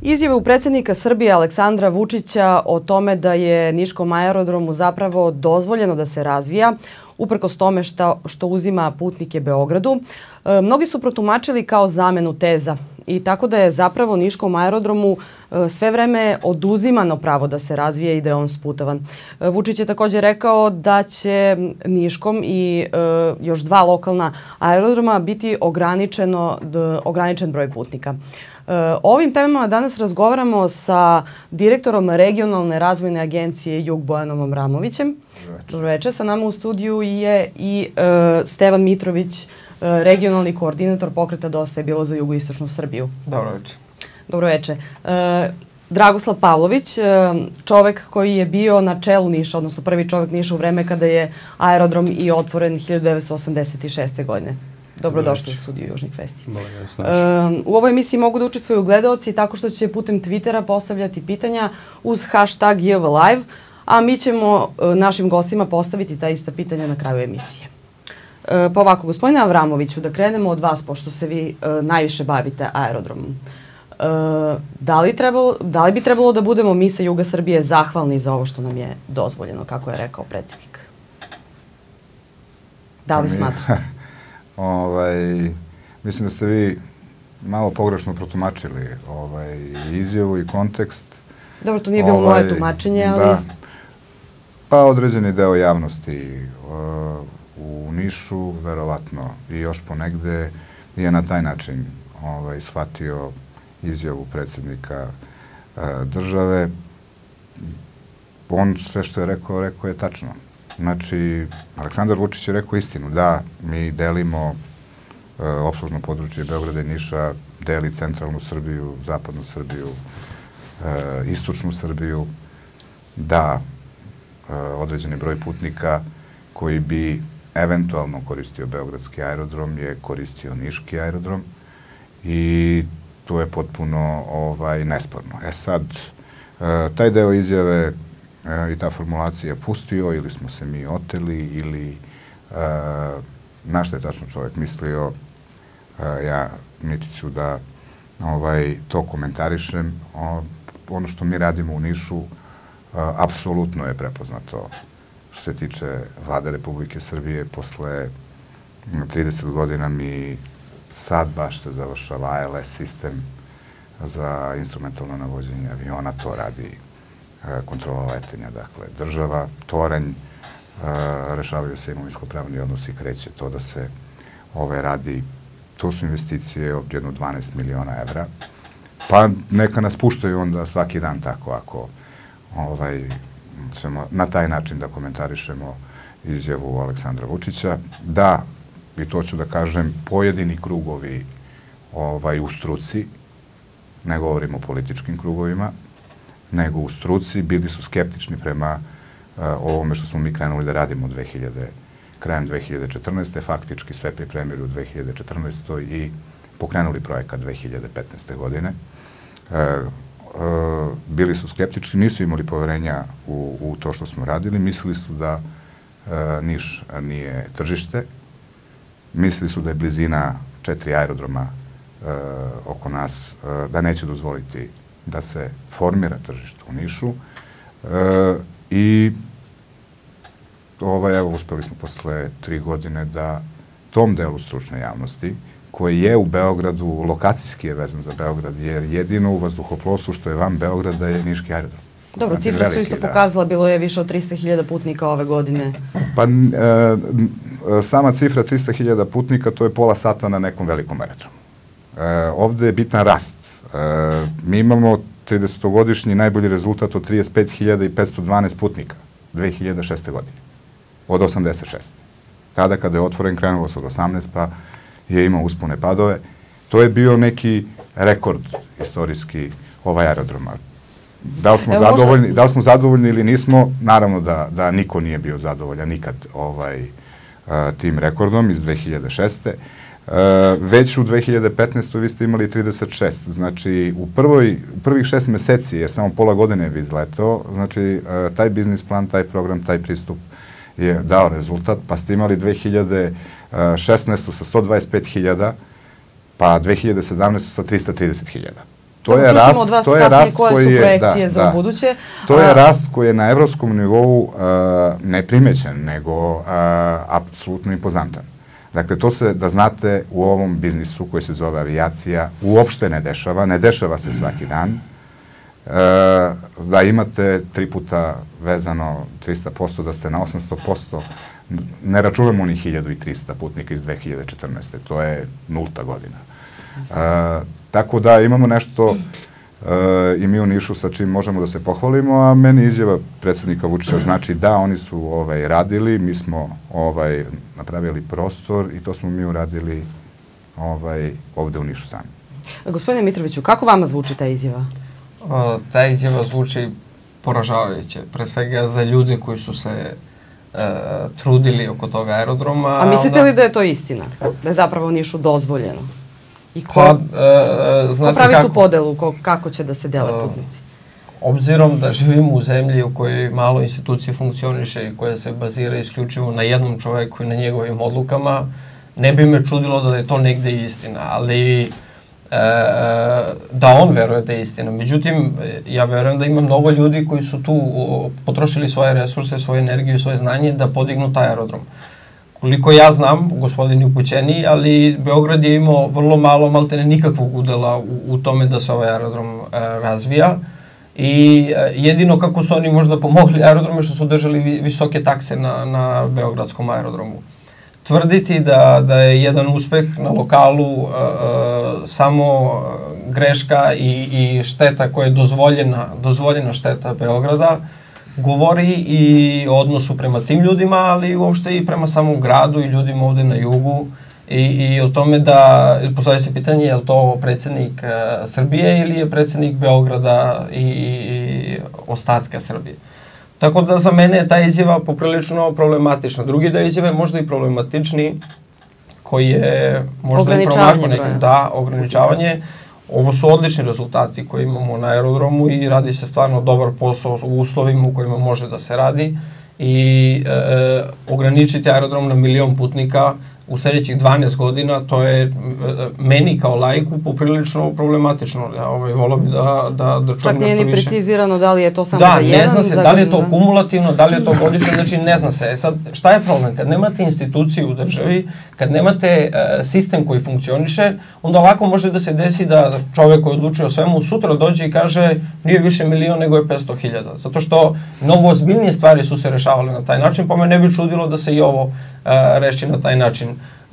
Izjavu predsjednika Srbije Aleksandra Vučića o tome da je niškom aerodromu zapravo dozvoljeno da se razvija, uprkos tome što uzima putnike Beogradu, mnogi su protumačili kao zamenu teza. I tako da je zapravo niškom aerodromu sve vreme oduzimano pravo da se razvije i da je on sputavan. Vučić je također rekao da će niškom i još dva lokalna aerodroma biti ograničen broj putnika. O ovim temama danas razgovaramo sa direktorom Regionalne razvojne agencije Jug Bojanom Avramovićem. Dobro večer. Sa nama u studiju je i Stevan Mitrović, regionalni koordinator pokreta Dosta je bilo za jugoistočnu Srbiju. Dobro večer. Dobro večer. Dragoslav Pavlović, čovek koji je bio na čelu Niša, odnosno prvi čovek Niša u vreme kada je aerodrom i otvoren 1986. godine. Dobrodošli u studiju Južnih vesti. U ovoj emisiji mogu da učestvuju gledaoci tako što će putem Twittera postavljati pitanja uz hashtag JVLive, a mi ćemo našim gostima postaviti ta ista pitanja na kraju emisije. Pa ovako, gospodine Avramoviću, da krenemo od vas, pošto se vi najviše bavite aerodromom. Da li bi trebalo da budemo mi sa juga Srbije zahvalni za ovo što nam je dozvoljeno, kako je rekao predsjednik? Da li smatrate? Mislim da ste vi malo pogrešno protumačili izjavu i kontekst. Dobro, to nije bilo moje tumačenje, ali... Pa određeni deo javnosti u Nišu, verovatno i još ponegde, je na taj način shvatio izjavu predsjednika države. On sve što je rekao je tačno. Znači, Aleksandar Vučić je rekao istinu. Da, mi delimo opslužno područje Beograda i Niša, deli centralnu Srbiju, zapadnu Srbiju, istočnu Srbiju. Da, određeni broj putnika koji bi eventualno koristio beogradski aerodrom je koristio niški aerodrom i to je potpuno nesporno. E sad, taj deo izjave i ta formulacija pustio ili smo se mi oteli ili na što je tačno čovjek mislio, ja niti ću da to komentarišem. Ono što mi radimo u Nišu apsolutno je prepoznato što se tiče Vlade Republike Srbije. Posle 30 godina mi sad baš se završava ALS sistem za instrumentalno navođenje aviona, to radi kontrola letenja, dakle država, toranj, rešavaju se imovinsko-pravni odnosi, kreće to da se radi. To su investicije od jedno 12 miliona evra. Pa neka nas puštaju onda svaki dan tako ako ćemo na taj način da komentarišemo izjavu Aleksandra Vučića. Da, i to ću da kažem, pojedini krugovi u struci, ne govorimo o političkim krugovima, nego u struci, bili su skeptični prema ovome što smo mi krenuli da radimo krajem 2014. Faktički sve pripremili u 2014. i pokrenuli projekat 2015. godine. Bili su skeptični, nisu imali poverenja u to što smo radili, mislili su da Niš nije tržište, mislili su da je blizina 4 aerodroma oko nas, da neće dozvoliti da se formira tržište u Nišu i evo uspeli smo posle 3 godine da tom delu stručne javnosti koji je u Beogradu, lokacijski je vezan za Beograd, jer jedino u vazduhoplovstvu što je van Beograda je niški aerodrom. Dobro, cifre su isto pokazala, bilo je više od 300.000 putnika ove godine. Pa sama cifra 300.000 putnika, to je pola sata na nekom velikom aerodromu. Ovde je bitan rast. Mi imamo 30-godišnji najbolji rezultat od 35.512 putnika 2006. godine. Od 86. Tada kada je otvoren, krenulo se od 18, pa je imao uspone padove. To je bio neki rekord istorijski aerodroma. Da li smo zadovoljni ili nismo, naravno da niko nije bio zadovoljan nikad tim rekordom iz 2006. Već u 2015. vi ste imali 36. Znači, u prvih 6 meseci, jer samo pola godine je izletao, znači, taj biznis plan, taj program, taj pristup je dao rezultat, pa ste imali 2016. sa 125.000, pa 2017. sa 330.000. Čućemo od vas kasnije koje su projekcije za buduće. To je rast koji je na evropskom nivou neprimećen, nego apsolutno impozantan. Dakle, to se, da znate, u ovom biznisu koji se zove avijacija uopšte ne dešava se svaki dan. Da imate 3 puta vezano 300%, da ste na 800%, ne računamo ni 1300 putnika iz 2014. To je 0. godina. Tako da imamo nešto i mi u Nišu sa čim možemo da se pohvalimo, a meni izjava predsjednika Vučića znači da, oni su radili, mi smo napravili prostor i to smo mi uradili ovde u Nišu sami. Gospodine Mitroviću, kako vama zvuči ta izjava? Ta izjava zvuči poražavajuće, pre svega za ljude koji su se trudili oko toga aerodroma. A mislite li da je to istina? Da je zapravo u Nišu dozvoljeno? I ko pravi tu podelu, kako će da se dele putnici? Obzirom da živimo u zemlji u kojoj malo institucije funkcioniše i koja se bazira isključivo na jednom čoveku i na njegovim odlukama, ne bi me čudilo da je to negde istina, ali da on veruje da je istina. Međutim, ja verujem da ima mnogo ljudi koji su tu potrošili svoje resurse, svoju energiju i svoje znanje da podignu taj aerodrom. Koliko ja znam, gospodin je upućeniji, ali Beograd je imao vrlo malo, maltene nikakvog udela u tome da se ovaj aerodrom razvija i jedino kako su oni možda pomogli aerodrome što su držali visoke takse na beogradskom aerodromu. Tvrditi da je jedan uspeh na lokalu samo greška i šteta koja je dozvoljena šteta Beograda, govori i o odnosu prema tim ljudima, ali uopšte i prema samom gradu i ljudima ovde na jugu i o tome da, postavlja se pitanje, je li to predsjednik Srbije ili je predsjednik Beograda i ostatka Srbije. Tako da za mene je ta izjava poprilično problematična. Drugi deo izjave je možda i problematičniji, koji je možda i promako nekim, da, ograničavanje. Ovo su odlični rezultati koje imamo na aerodromu i radi se stvarno dobar posao u uslovima u kojima može da se radi i ograničiti aerodrom na 1.000.000 putnika u sljedećih 12 godina, to je meni kao laiku poprilično problematično. Ja volio bi da čujem nešto više. Čak nije ni precizirano da li je to samo za jedan, da, ne zna se da li je to kumulativno, da li je to godišnje, znači ne zna se. Sad, šta je problem? Kad nemate instituciju u državi, kad nemate sistem koji funkcioniše, onda lako može da se desi da čovek koji odlučuje o svemu sutra dođe i kaže nije više 1.000.000 nego je 500.000. Zato što mnogo ozbiljnije stvari su se rešavale na taj način, pa me ne bi čudilo da se i ovo reši na taj način.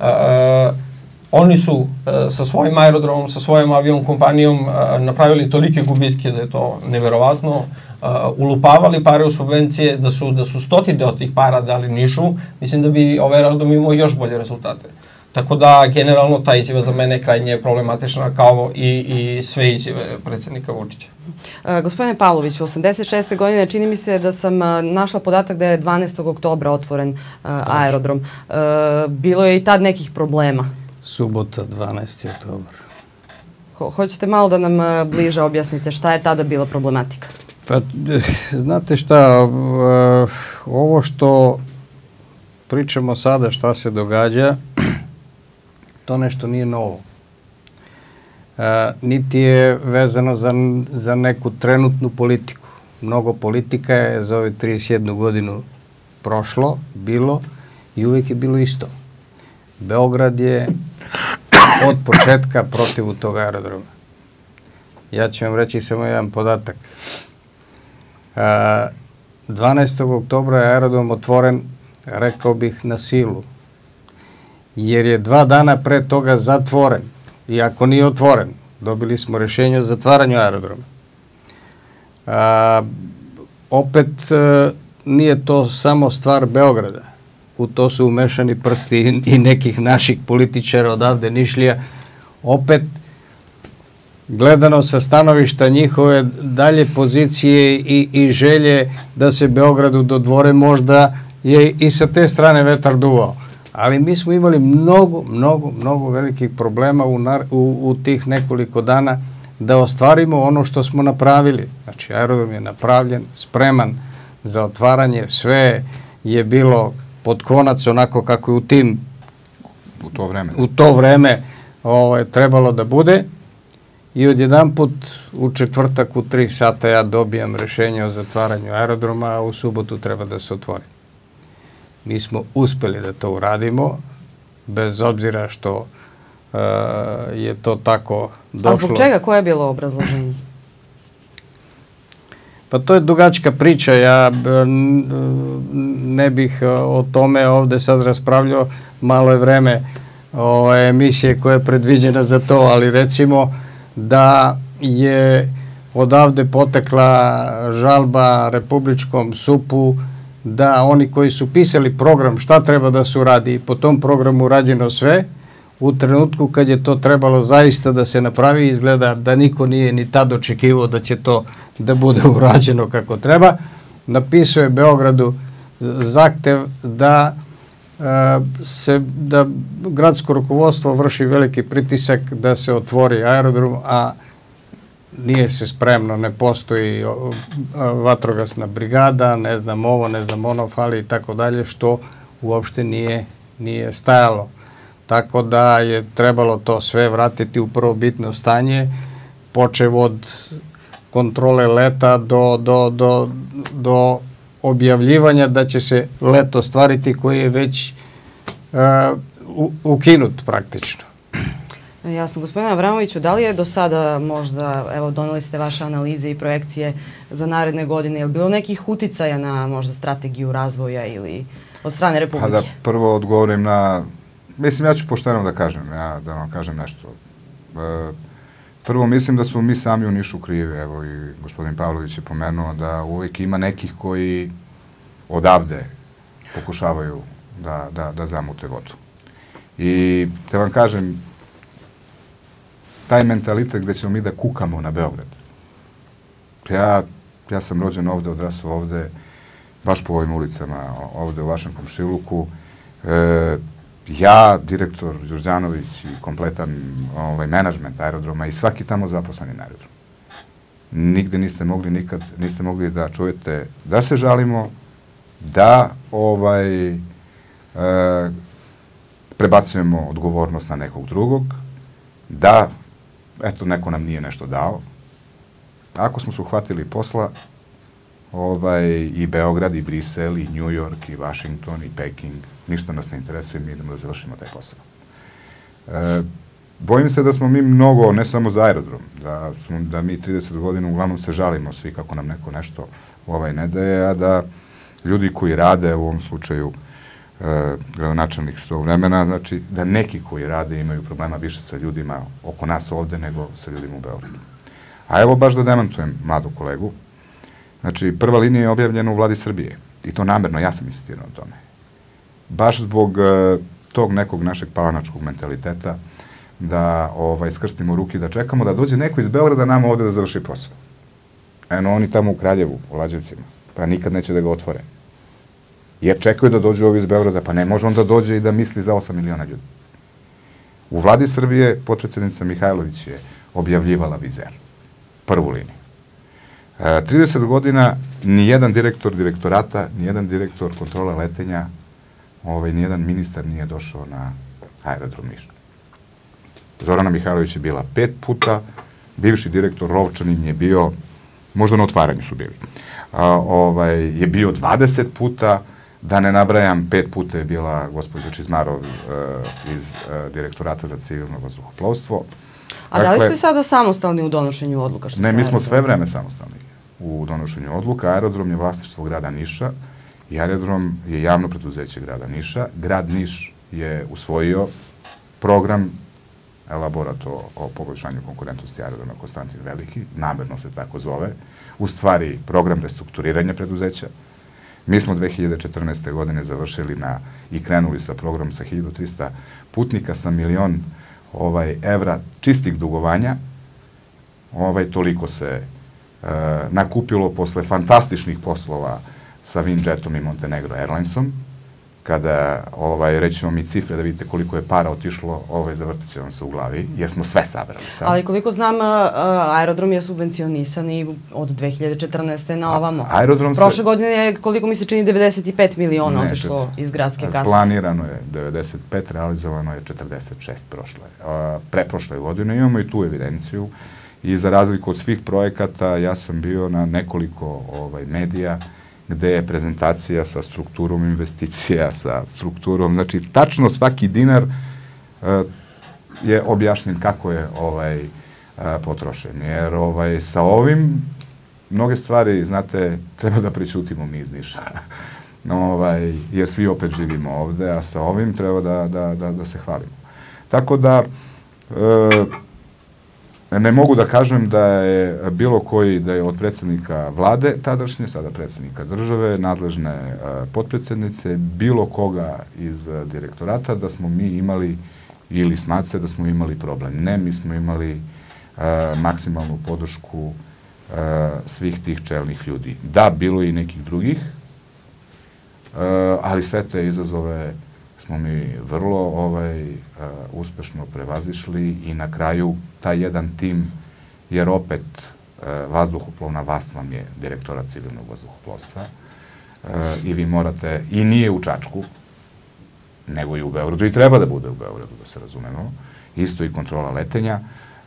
Oni su sa svojim aerodromom, sa svojom avion kompanijom napravili tolike gubitke da je to neverovatno, ulupavali pare u subvencije, da su stotine od tih para dali Nišu, mislim da bi ovaj aerodrom imao još bolje rezultate. Tako da, generalno, ta izjava za mene krajnje problematična, kao i sve izjave predsjednika Vučića. Gospodine Pavloviću, 86. godine čini mi se da sam našla podatak da je 12. oktobra otvoren aerodrom. Bilo je i tad nekih problema. Subota, 12. oktobar. Hoćete malo da nam bliže objasnite šta je tada bila problematika? Pa, znate šta, ovo što pričamo sada šta se događa, to nešto nije novo. Niti je vezano za neku trenutnu politiku. Mnogo politika je za ove 31 godinu prošlo, bilo i uvijek je bilo isto. Beograd je od početka protiv tog aerodroma. Ja ću vam reći samo jedan podatak. 12. oktobra je aerodrom otvoren, rekao bih, na silu. Jer je 2 dana pre toga zatvoren. Iako nije otvoren, dobili smo rješenje o zatvaranju aerodroma. Opet nije to samo stvar Beograda. U to su umešani prsti i nekih naših političara odavde Nišlija. Opet, gledano sa stanovišta njihove dalje pozicije i želje da se Beogradu dodvore, možda je i sa te strane vetar duvao. Ali mi smo imali mnogo velikih problema u tih nekoliko dana da ostvarimo ono što smo napravili. Znači, aerodrom je napravljen, spreman za otvaranje, sve je bilo pod konac onako kako je u to vreme trebalo da bude. i odjedanput u četvrtak u 3 sata ja dobijam rešenje o zatvaranju aerodroma, a u subotu treba da se otvori. Mi smo uspeli da to uradimo, bez obzira što je to tako došlo. A zbog čega? Koje je bilo obrazloženje? Pa to je dugačka priča, ja ne bih o tome ovde sad raspravljao, malo je vreme emisije koja je predviđena za to, ali recimo da je odavde potekla žalba Republičkom SUP-u da oni koji su pisali program šta treba da se uradi i po tom programu rađeno sve, u trenutku kad je to trebalo zaista da se napravi, izgleda da niko nije ni tad očekivao da će to da bude urađeno kako treba. Napisao je Beogradu zahtev da gradsko rukovodstvo vrši veliki pritisak da se otvori aerodrom, a nije se spremno, ne postoji vatrogasna brigada, ne znam ovo, ne znam ono, fali i tako dalje, što uopšte nije stajalo. Tako da je trebalo to sve vratiti u prvobitno stanje, počev od kontrole leta do objavljivanja da će se let ostvariti koji je već ukinut praktično. Jasno. Gospodine Avramoviću, da li je do sada možda, evo, doneli ste vaše analize i projekcije za naredne godine, je li bilo nekih uticaja na možda strategiju razvoja ili od strane Republike? Pa da prvo odgovorim na, mislim, ja ću pošteno da kažem, da vam kažem nešto. Prvo, mislim da smo mi sami u Nišu krivi, evo i gospodin Pavlović je pomenuo da uvijek ima nekih koji odavde pokušavaju da zamute vodu. I da vam kažem, taj mentalitet gde ćemo mi da kukamo na Beograd. Ja sam rođen ovde, odrasao ovde, baš po ovim ulicama, ovde u vašem komšiluku. Ja, direktor Đurđanović i kompletan menadžment aerodroma i svaki tamo zaposleni na aerodromu. Nigde niste mogli da čujete da se žalimo, da prebacujemo odgovornost na nekog drugog, da, eto, neko nam nije nešto dao. Ako smo se uhvatili posla, i Beograd, i Brisel, i New York, i Washington, i Peking, ništa nas ne interesuje, mi idemo da završimo taj posao. Bojim se da smo mi mnogo, ne samo za aerodrom, da mi 30 godina uglavnom se žalimo svi kako nam neko nešto ne daje, a da ljudi koji rade, u ovom slučaju gradonačelnik s tog vremena, znači da neki koji rade imaju problema više sa ljudima oko nas ovde nego sa ljudima u Beogradu. A evo baš da demantujem mladu kolegu, znači prva linija je objavljena u Vladi Srbije i to namerno, ja sam insistirao na tome. Baš zbog tog nekog našeg palanačkog mentaliteta da skrstimo ruke, da čekamo da dođe neko iz Beograda nama ovde da završi posao. Eno oni tamo u Kraljevu, u Lađevcima, pa nikad neće da ga otvore. Jer čekaju da dođu ovi iz Beograda, pa ne može on da dođe i da misli za 8 miliona ljudi. U Vladi Srbije potpredsednica Mihajlović je objavljivala Vizer, prvu liniju. 30 godina nijedan direktor direktorata, nijedan direktor kontrole letenja, nijedan ministar nije došao na aerodrom Niš. Zorana Mihajlović je bila 5 puta, bivši direktor Rovčanin je bio, možda na otvaranju su bili, je bio 20 puta, da ne nabrajam, 5 puta je bila gospođa Čizmarov iz direktorata za civilno vazduhoplovstvo. A da li ste sada samostalni u donošenju odluka? Ne, mi smo sve vreme samostalni u donošenju odluka. Aerodrom je vlasništvo grada Niša i aerodrom je javno preduzeće grada Niša. Grad Niš je usvojio program, elaborat o poboljšanju konkurentnosti aerodroma Konstantin Veliki, namerno se tako zove, u stvari program restrukturiranja preduzeća. Mi smo 2014. godine završili i krenuli sa programom sa 1300 putnika sa 1.000.000 evra čistih dugovanja. Toliko se nakupilo posle fantastičnih poslova sa Winjetom i Montenegro Airlinesom, kada rećemo mi cifre da vidite koliko je para otišlo, zavrtit će vam se u glavi, jer smo sve sabrali sad. Ali koliko znam, aerodrom je subvencionisan i od 2014. na ovamo. Prošle godine je, koliko mi se čini, 95 miliona otišlo iz gradske kase. Planirano je 95, realizovano je 46 preprošle godine. Imamo i tu evidenciju i za razliku od svih projekata ja sam bio na nekoliko medija gde je prezentacija sa strukturom investicija, sa strukturom, znači tačno svaki dinar je objašnjen kako je potrošen. Jer sa ovim mnoge stvari, znate, treba da pričutimo mi iz Niša. Jer svi opet živimo ovde, a sa ovim treba da se hvalimo. Tako da ne mogu da kažem da je bilo koji, da je od predsjednika vlade tadašnje, sada predsjednika države, nadležne potpredsjednice, bilo koga iz direktorata, da smo mi imali ili smace da smo imali problem. Ne, mi smo imali maksimalnu podršku svih tih čelnih ljudi. Da, bilo i nekih drugih, ali sve te izazove smo mi vrlo uspešno prevazišli i na kraju taj jedan tim, jer opet vazduhoplovna vlast vam je direktorat civilnog vazduhoplovstva i vi morate, i nije u Čačku, nego i u Beogradu, i treba da bude u Beogradu, da se razumemo, isto i kontrola letenja.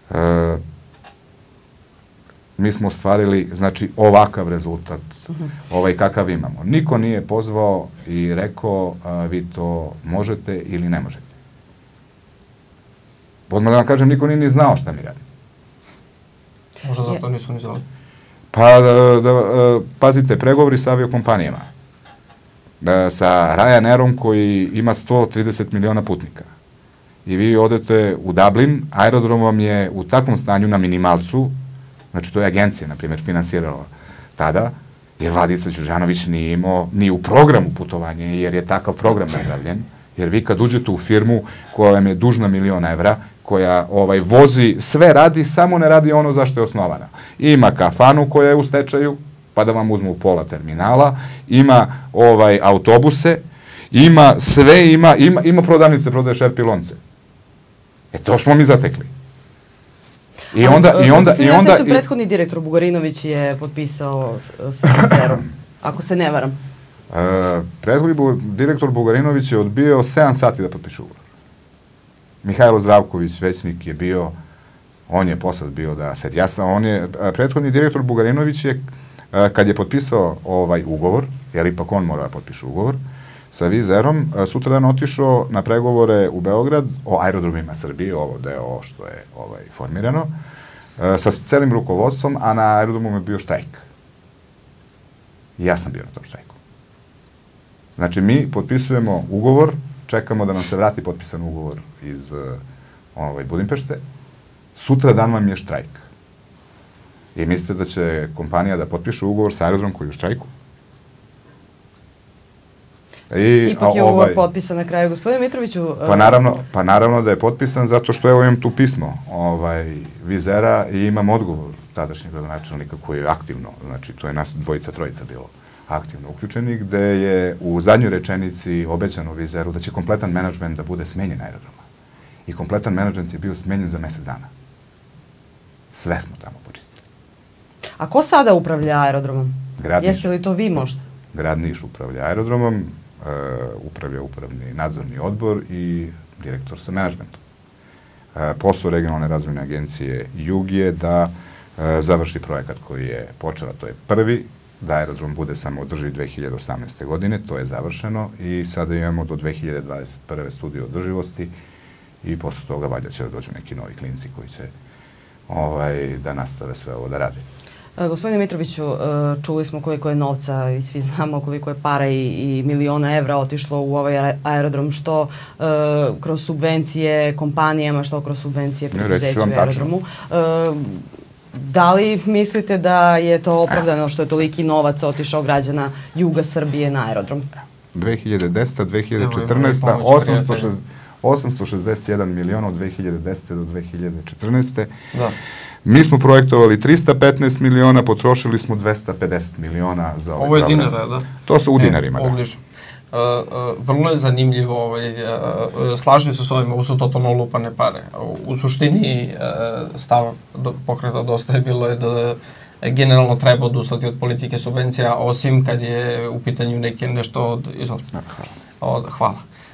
Mi smo ostvarili, znači, ovakav rezultat, kakav imamo. Niko nije pozvao i rekao vi to možete ili ne možete. Odmah da vam kažem, niko nije ni znao šta mi radimo. Možda zato nisu ni znali. Pa, pazite, pregovori sa aviokompanijama, sa Ryanairom koji ima 130 miliona putnika. I vi odete u Dublin, aerodrom vam je u takvom stanju na minimalcu, znači to je agencija, na primjer, finansirala tada, jer Vladica Đurđanović nije imao ni u programu putovanje, jer je takav program napravljen, jer vi kad uđete u firmu koja vam je dužna 1.000.000 evra, koja vozi, sve radi, samo ne radi ono zašto je osnovana. Ima kafanu koja je u stečaju, pa da vam uzmu pola terminala, ima autobuse, ima sve, ima prodavnice, prodaje šerpi lonce. To smo mi zatekli. I onda... Prethodni direktor Bugarinović je potpisao sa Vizerom, ako se ne varam. Prethodni direktor Bugarinović je odbio 7 sati da potpiše ugovor. Mihajlo Zdravković, većnik, je bio, on je posad bio da sedi. Prethodni direktor Bugarinović je, kad je potpisao ugovor, jer ipak on mora da potpiše ugovor, sa Vizerom, sutradan otišao na pregovore u Beograd o aerodromima Srbije, ovo deo što je formirano, sa celim rukovodstvom, a na aerodromu je bio štrajk. I ja sam bio na tom štrajku. Znači, mi potpisujemo ugovor, čekamo da nam se vrati potpisan ugovor iz Budimpešte, sutradan vam je štrajk. I mislite da će kompanija da potpiše ugovor sa aerodrom koji je u štrajku? Ipak je ugovor potpisan na kraju. Gospodine Mitroviću... Pa naravno da je potpisan zato što evo imam tu pismo Vizera i imam odgovor tadašnjeg gradonačelnika koji je aktivno, znači to je nas dvojica, trojica bilo aktivno uključeni, gde je u zadnjoj rečenici obećano Vizeru da će kompletan menadžment da bude smenjen aerodroma. I kompletan menadžment je bio smenjen za mesec dana. Sve smo tamo počistili. A ko sada upravlja aerodromom? Grad Niš. Jeste li to vi možda? Grad Niš upravlja aerodromom, upravlja upravni nadzorni odbor i direktor sa menadžmentom. Posao regionalne razvojne agencije Jug je da završi projekat koji je počela, to je prvi, da aerodrom bude samoodrživ 2018. godine, to je završeno i sada imamo do 2021. studiju održivosti i posle toga valjda će da dođu neki novi klinci koji će da nastave sve ovo da radi. Gospodine Mitroviću, čuli smo koliko je novca i svi znamo koliko je para i miliona evra otišlo u ovaj aerodrom, što kroz subvencije kompanijama, što kroz subvencije preduzeću i aerodromu. Da li mislite da je to opravdano što je toliki novac otišao građana juga Srbije na aerodrom? 2010. 2014. 861 miliona od 2010. do 2014. Da. Mi smo projektovali 315 miliona, potrošili smo 250 miliona za ovaj program. Ovo je dinara, da? To su u dinarima, da. Vrlo je zanimljivo, slažem se s ovim, ovo su totalno lupane pare. U suštini stav pokreta Dosta je bilo da generalno treba odustati od politike subvencija, osim kad je u pitanju nešto od... Hvala.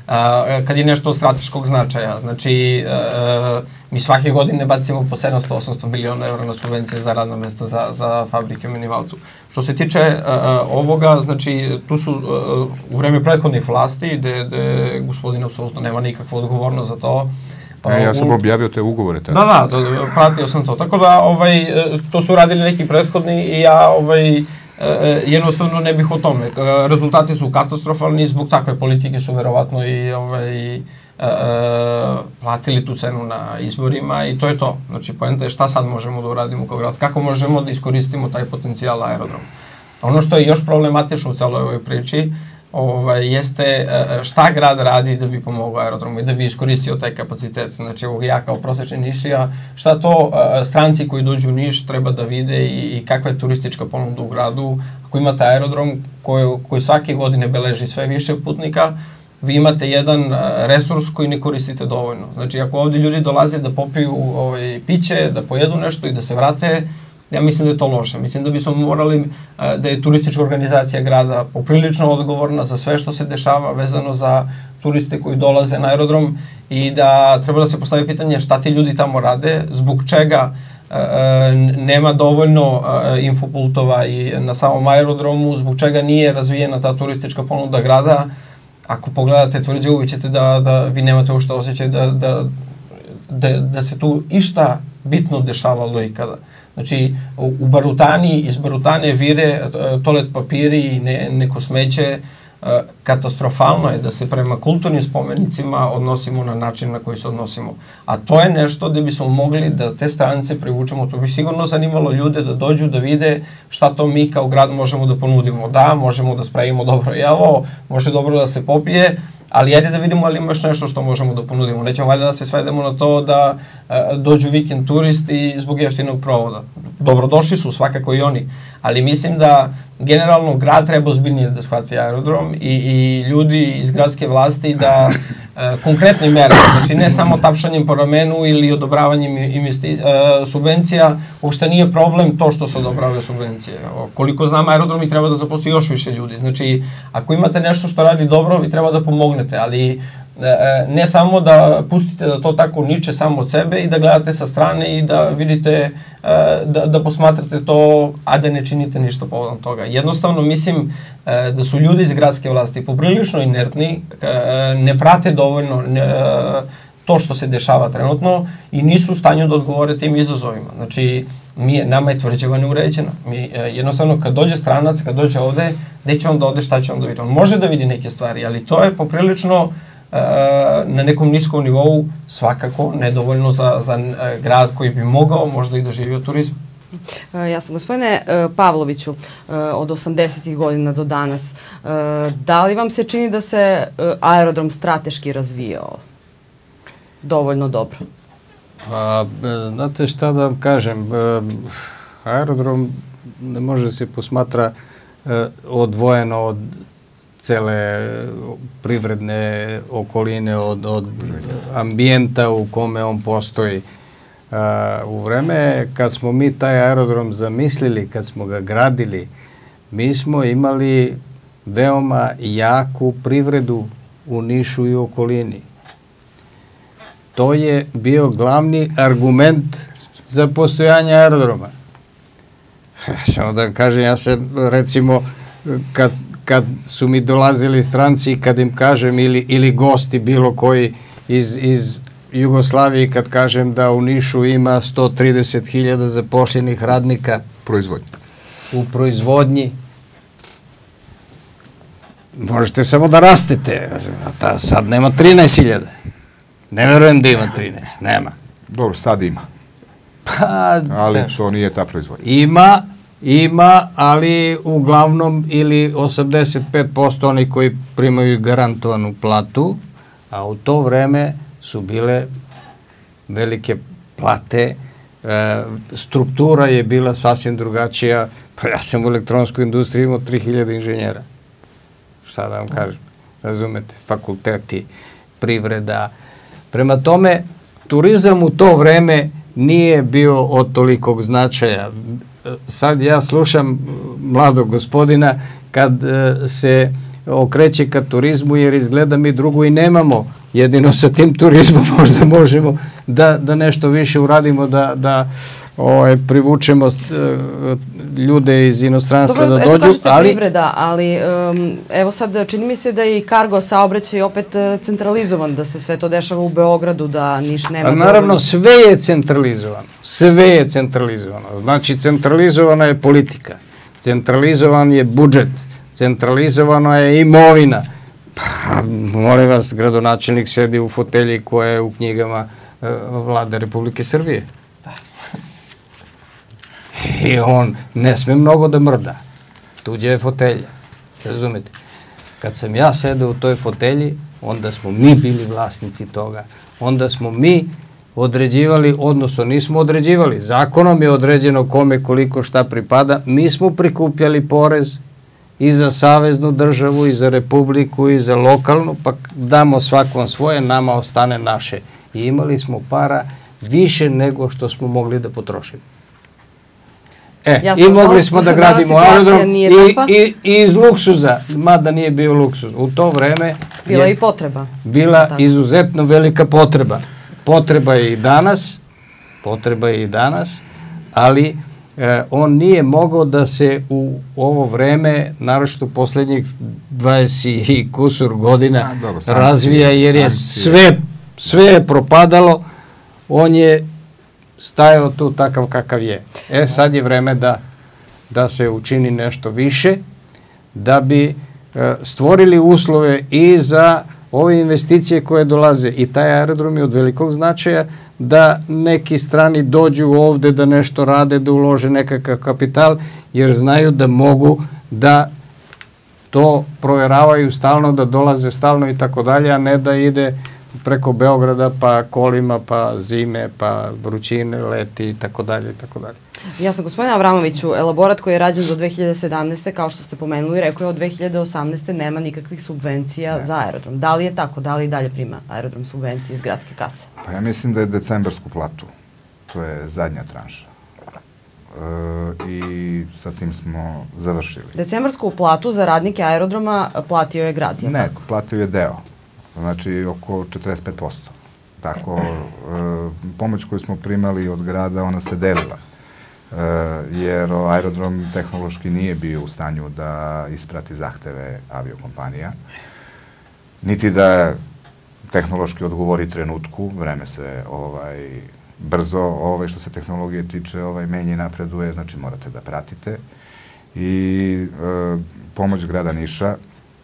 kad je nešto od strateškog značaja. Znači, mi svake godine bacimo po 700-800 miliona evra na subvencije za radna mesta za fabrike u minimalcu. Što se tiče ovoga, znači, tu su u vreme prethodnih vlasti, gde gospodin apsolutno nema nikakvu odgovornost za to. Ja sam objavio te ugovore. Da, pratio sam to. Tako da, to su radili neki prethodni i ja, jednostavno ne bih o tome. Rezultati su katastrofalni, zbog takve politike su verovatno i platili tu cenu na izborima i to je to. Znači, poenta je šta sad možemo da uradimo kao grad, kako možemo da iskoristimo taj potencijal aerodroma. Ono što je još problematično u celoj ovoj priči jeste šta grad radi da bi pomogao aerodromu i da bi iskoristio taj kapacitet. Znači, ja kao prosečni Nišlija, šta to stranci koji dođu u Niš treba da vide i kakva je turistička ponuda u gradu. Ako imate aerodrom koji svake godine beleži sve više putnika, vi imate jedan resurs koji ne koristite dovoljno. Znači, ako ovdje ljudi dolaze da popiju piće, da pojedu nešto i da se vrate, ja mislim da je to loše. Mislim da bismo morali, da je turistička organizacija grada poprilično odgovorna za sve što se dešava vezano za turiste koji dolaze na aerodrom i da treba da se postavi pitanje šta ti ljudi tamo rade, zbog čega nema dovoljno infopultova i na samom aerodromu, zbog čega nije razvijena ta turistička ponuda grada. Ako pogledate Tvrđavu, vi ćete da vi nemate uopšte osjećaj da se tu išta bitno dešavalo ikada. Znači, u Barutani, iz Barutane vire toalet papiri i neko smeće. Katastrofalno je da se prema kulturnim spomenicima odnosimo na način na koji se odnosimo. A to je nešto gde bismo mogli da te strance privučemo. To bi sigurno zanimalo ljude da dođu, da vide šta to mi kao grad možemo da ponudimo. Da, možemo da spravimo dobro jelo, može dobro da se popije, ali ajde da vidimo ali ima još nešto što možemo da ponudimo. Nećemo valjda da se svedemo na to da dođu vikend turisti zbog jeftinog provoda. Dobrodošli su svakako i oni, ali mislim da generalno grad treba ozbiljnije da shvati aerodrom i ljudi iz gradske vlasti da konkretne mere, znači ne samo tapšanjem po ramenu ili odobravanjem subvencija, uopšte nije problem to što se odobravaju subvencije. Koliko znam, aerodromi treba da zaposli još više ljudi. Znači, ako imate nešto što radi dobro, vi treba da pomognete, ali ne samo da pustite da to tako niče samo od sebe i da gledate sa strane i da vidite, da posmatrate to, a da ne činite ništa povodom toga. Jednostavno mislim da su ljudi iz gradske vlasti poprilično inertni, ne prate dovoljno to što se dešava trenutno i nisu u stanju da odgovore tim izazovima. Znači, nama je Tvrđava neuređena. Jednostavno, kad dođe stranac, kad dođe ovde, gde će on da ode, šta će on da vidi? On može da vidi neke stvari, ali to je poprilično na nekom niskom nivou, svakako nedovoljno za grad koji bi mogao možda i da živi od turizma. Jasno. Gospodine Pavloviću, od 80. godina do danas, da li vam se čini da se aerodrom strateški razvijao dovoljno dobro? Znate šta da vam kažem, aerodrom ne može se posmatra odvojeno od cele privredne okoline, od ambijenta u kome on postoji. U vreme kad smo mi taj aerodrom zamislili, kad smo ga gradili, mi smo imali veoma jaku privredu u Nišu i okolini. To je bio glavni argument za postojanje aerodroma. Samo da kažem, ja se recimo, kad su mi dolazili stranci, kad im kažem, ili gosti bilo koji iz Jugoslavije, kad kažem da u Nišu ima 130.000 zaposlenih radnika u proizvodnji, možete samo da rastete. Sad nema 13.000. Ne verujem da ima 13. Nema. Dobro, sad ima. Ali to nije ta proizvodnja. Ima, ali uglavnom ili 85% oni koji primaju garantovanu platu, a u to vreme su bile velike plate, struktura je bila sasvim drugačija. Pa ja sam u elektronskoj industriji imao 3000 inženjera. Šta da vam kažem? Razumete? Fakulteti, privreda. Prema tome, turizam u to vreme nije bio od tolikog značaja. Sad ja slušam mladog gospodina kad se okreće ka turizmu, jer izgleda mi drugo i nemamo. Jedino sa tim turizmom možda možemo da nešto više uradimo, da privučemo ljude iz inostranstva da dođu. Ali privreda, ali evo sad čini mi se da je i kargo saobraćaj opet centralizovan, da se sve to dešava u Beogradu, da Niš nema... Naravno, sve je centralizovano. Sve je centralizovano. Znači, centralizovana je politika, centralizovan je budžet, centralizovana je imovina. Pa, molim vas, gradonačelnik sedi u fotelji koja je u knjigama Vlade Republike Srbije. I on ne sme mnogo da mrda. Tuđa je fotelja. Razumete? Kad sam ja sedeo u toj fotelji, onda smo mi bili vlasnici toga. Onda smo mi određivali, odnosno nismo određivali. Zakonom je određeno kome koliko šta pripada. Mi smo prikupljali porez i za saveznu državu, i za republiku, i za lokalnu, pa damo svakom svoje, nama ostane naše. I imali smo para više nego što smo mogli da potrošimo. I mogli smo da gradimo aerodrom i iz luksuza, mada nije bio luksuz. U to vreme bila i potreba. Bila izuzetno velika potreba. Potreba je i danas, ali on nije mogao da se u ovo vreme, naročito poslednjih 20 i kusur godina, razvija, jer je sve je propadalo, on je stajao tu takav kakav je. Sad je vreme da se učini nešto više, da bi stvorili uslove i za ove investicije koje dolaze. I taj aerodrom je od velikog značaja, da neki strani dođu ovde da nešto rade, da ulože nekakav kapital, jer znaju da mogu da to proveravaju stalno, da dolaze stalno i tako dalje, a ne da ide preko Beograda, pa kolima, pa zime, pa vrućine, leti i tako dalje i tako dalje. Jasno, gospodine Avramoviću, elaborat koji je rađen do 2017. kao što ste pomenuli, rekao je od 2018. nema nikakvih subvencija za aerodrom. Da li je tako? Da li i dalje prima aerodrom subvencije iz gradske kase? Pa ja mislim da je decembarsku platu. To je zadnja tranša. I sa tim smo završili. Decembarsku platu za radnike aerodroma platio je grad, je li tako? Ne, platio je deo. Znači oko 45%. Tako, pomoć koju smo primali od grada, ona se delila. Jer aerodrom tehnološki nije bio u stanju da isprati zahteve aviokompanija. Niti da tehnološki odgovori trenutku, vreme se brzo, što se tehnologije tiče, menja i napreduje, znači morate da pratite. I pomoć grada Niša,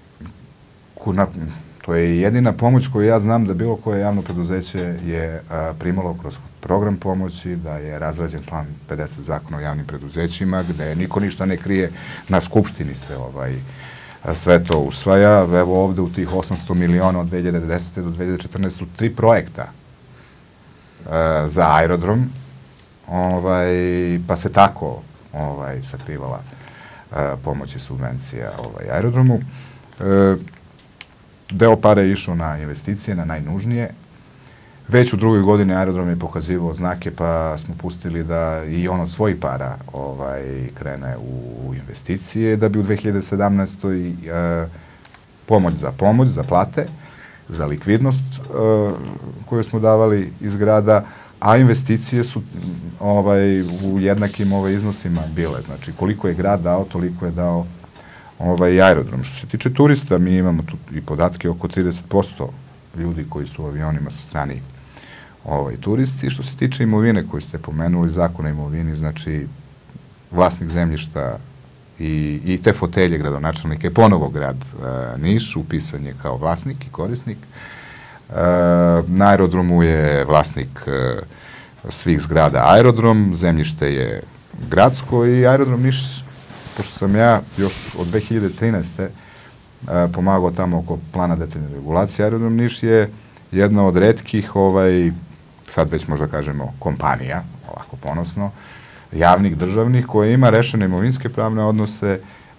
to je jedina pomoć koju ja znam da bilo koje javno preduzeće je primalo kroz program pomoći, da je razrađen član 50 zakona o javnim preduzećima, gde niko ništa ne krije, na Skupštini se sve to usvaja. Evo ovde u tih 800 miliona od 2010. do 2014. su 3 projekta za aerodrom, pa se tako sakrivala pomoć i subvencija aerodromu. Deo pare je išao na investicije, na najnužnije. Već u drugoj godini aerodrom je pokazivao znake, pa smo pustili da i on od svojih para krene u investicije, da bi u 2017. pomoć, za plate, za likvidnost koju smo davali iz grada, a investicije su u jednakim iznosima bile. Znači, koliko je grad dao, toliko je dao aerodrom. Što se tiče turista, mi imamo tu i podatke oko 30% ljudi koji su u avionima sa strani turisti. Što se tiče imovine koju ste pomenuli, zakon o imovini, znači vlasnik zemljišta i te fotelje gradonačelnika je ponovo grad Niš, upisan je kao vlasnik i korisnik. Na aerodromu je vlasnik svih zgrada aerodrom, zemljište je gradsko i aerodrom Niš, pošto sam ja još od 2013. pomagao tamo oko plana detaljne regulacije, aerodrom Niš je jedna od retkih, sad već možda kažemo kompanija, ovako ponosno, javnih, državnih, koja ima rešene imovinske pravne odnose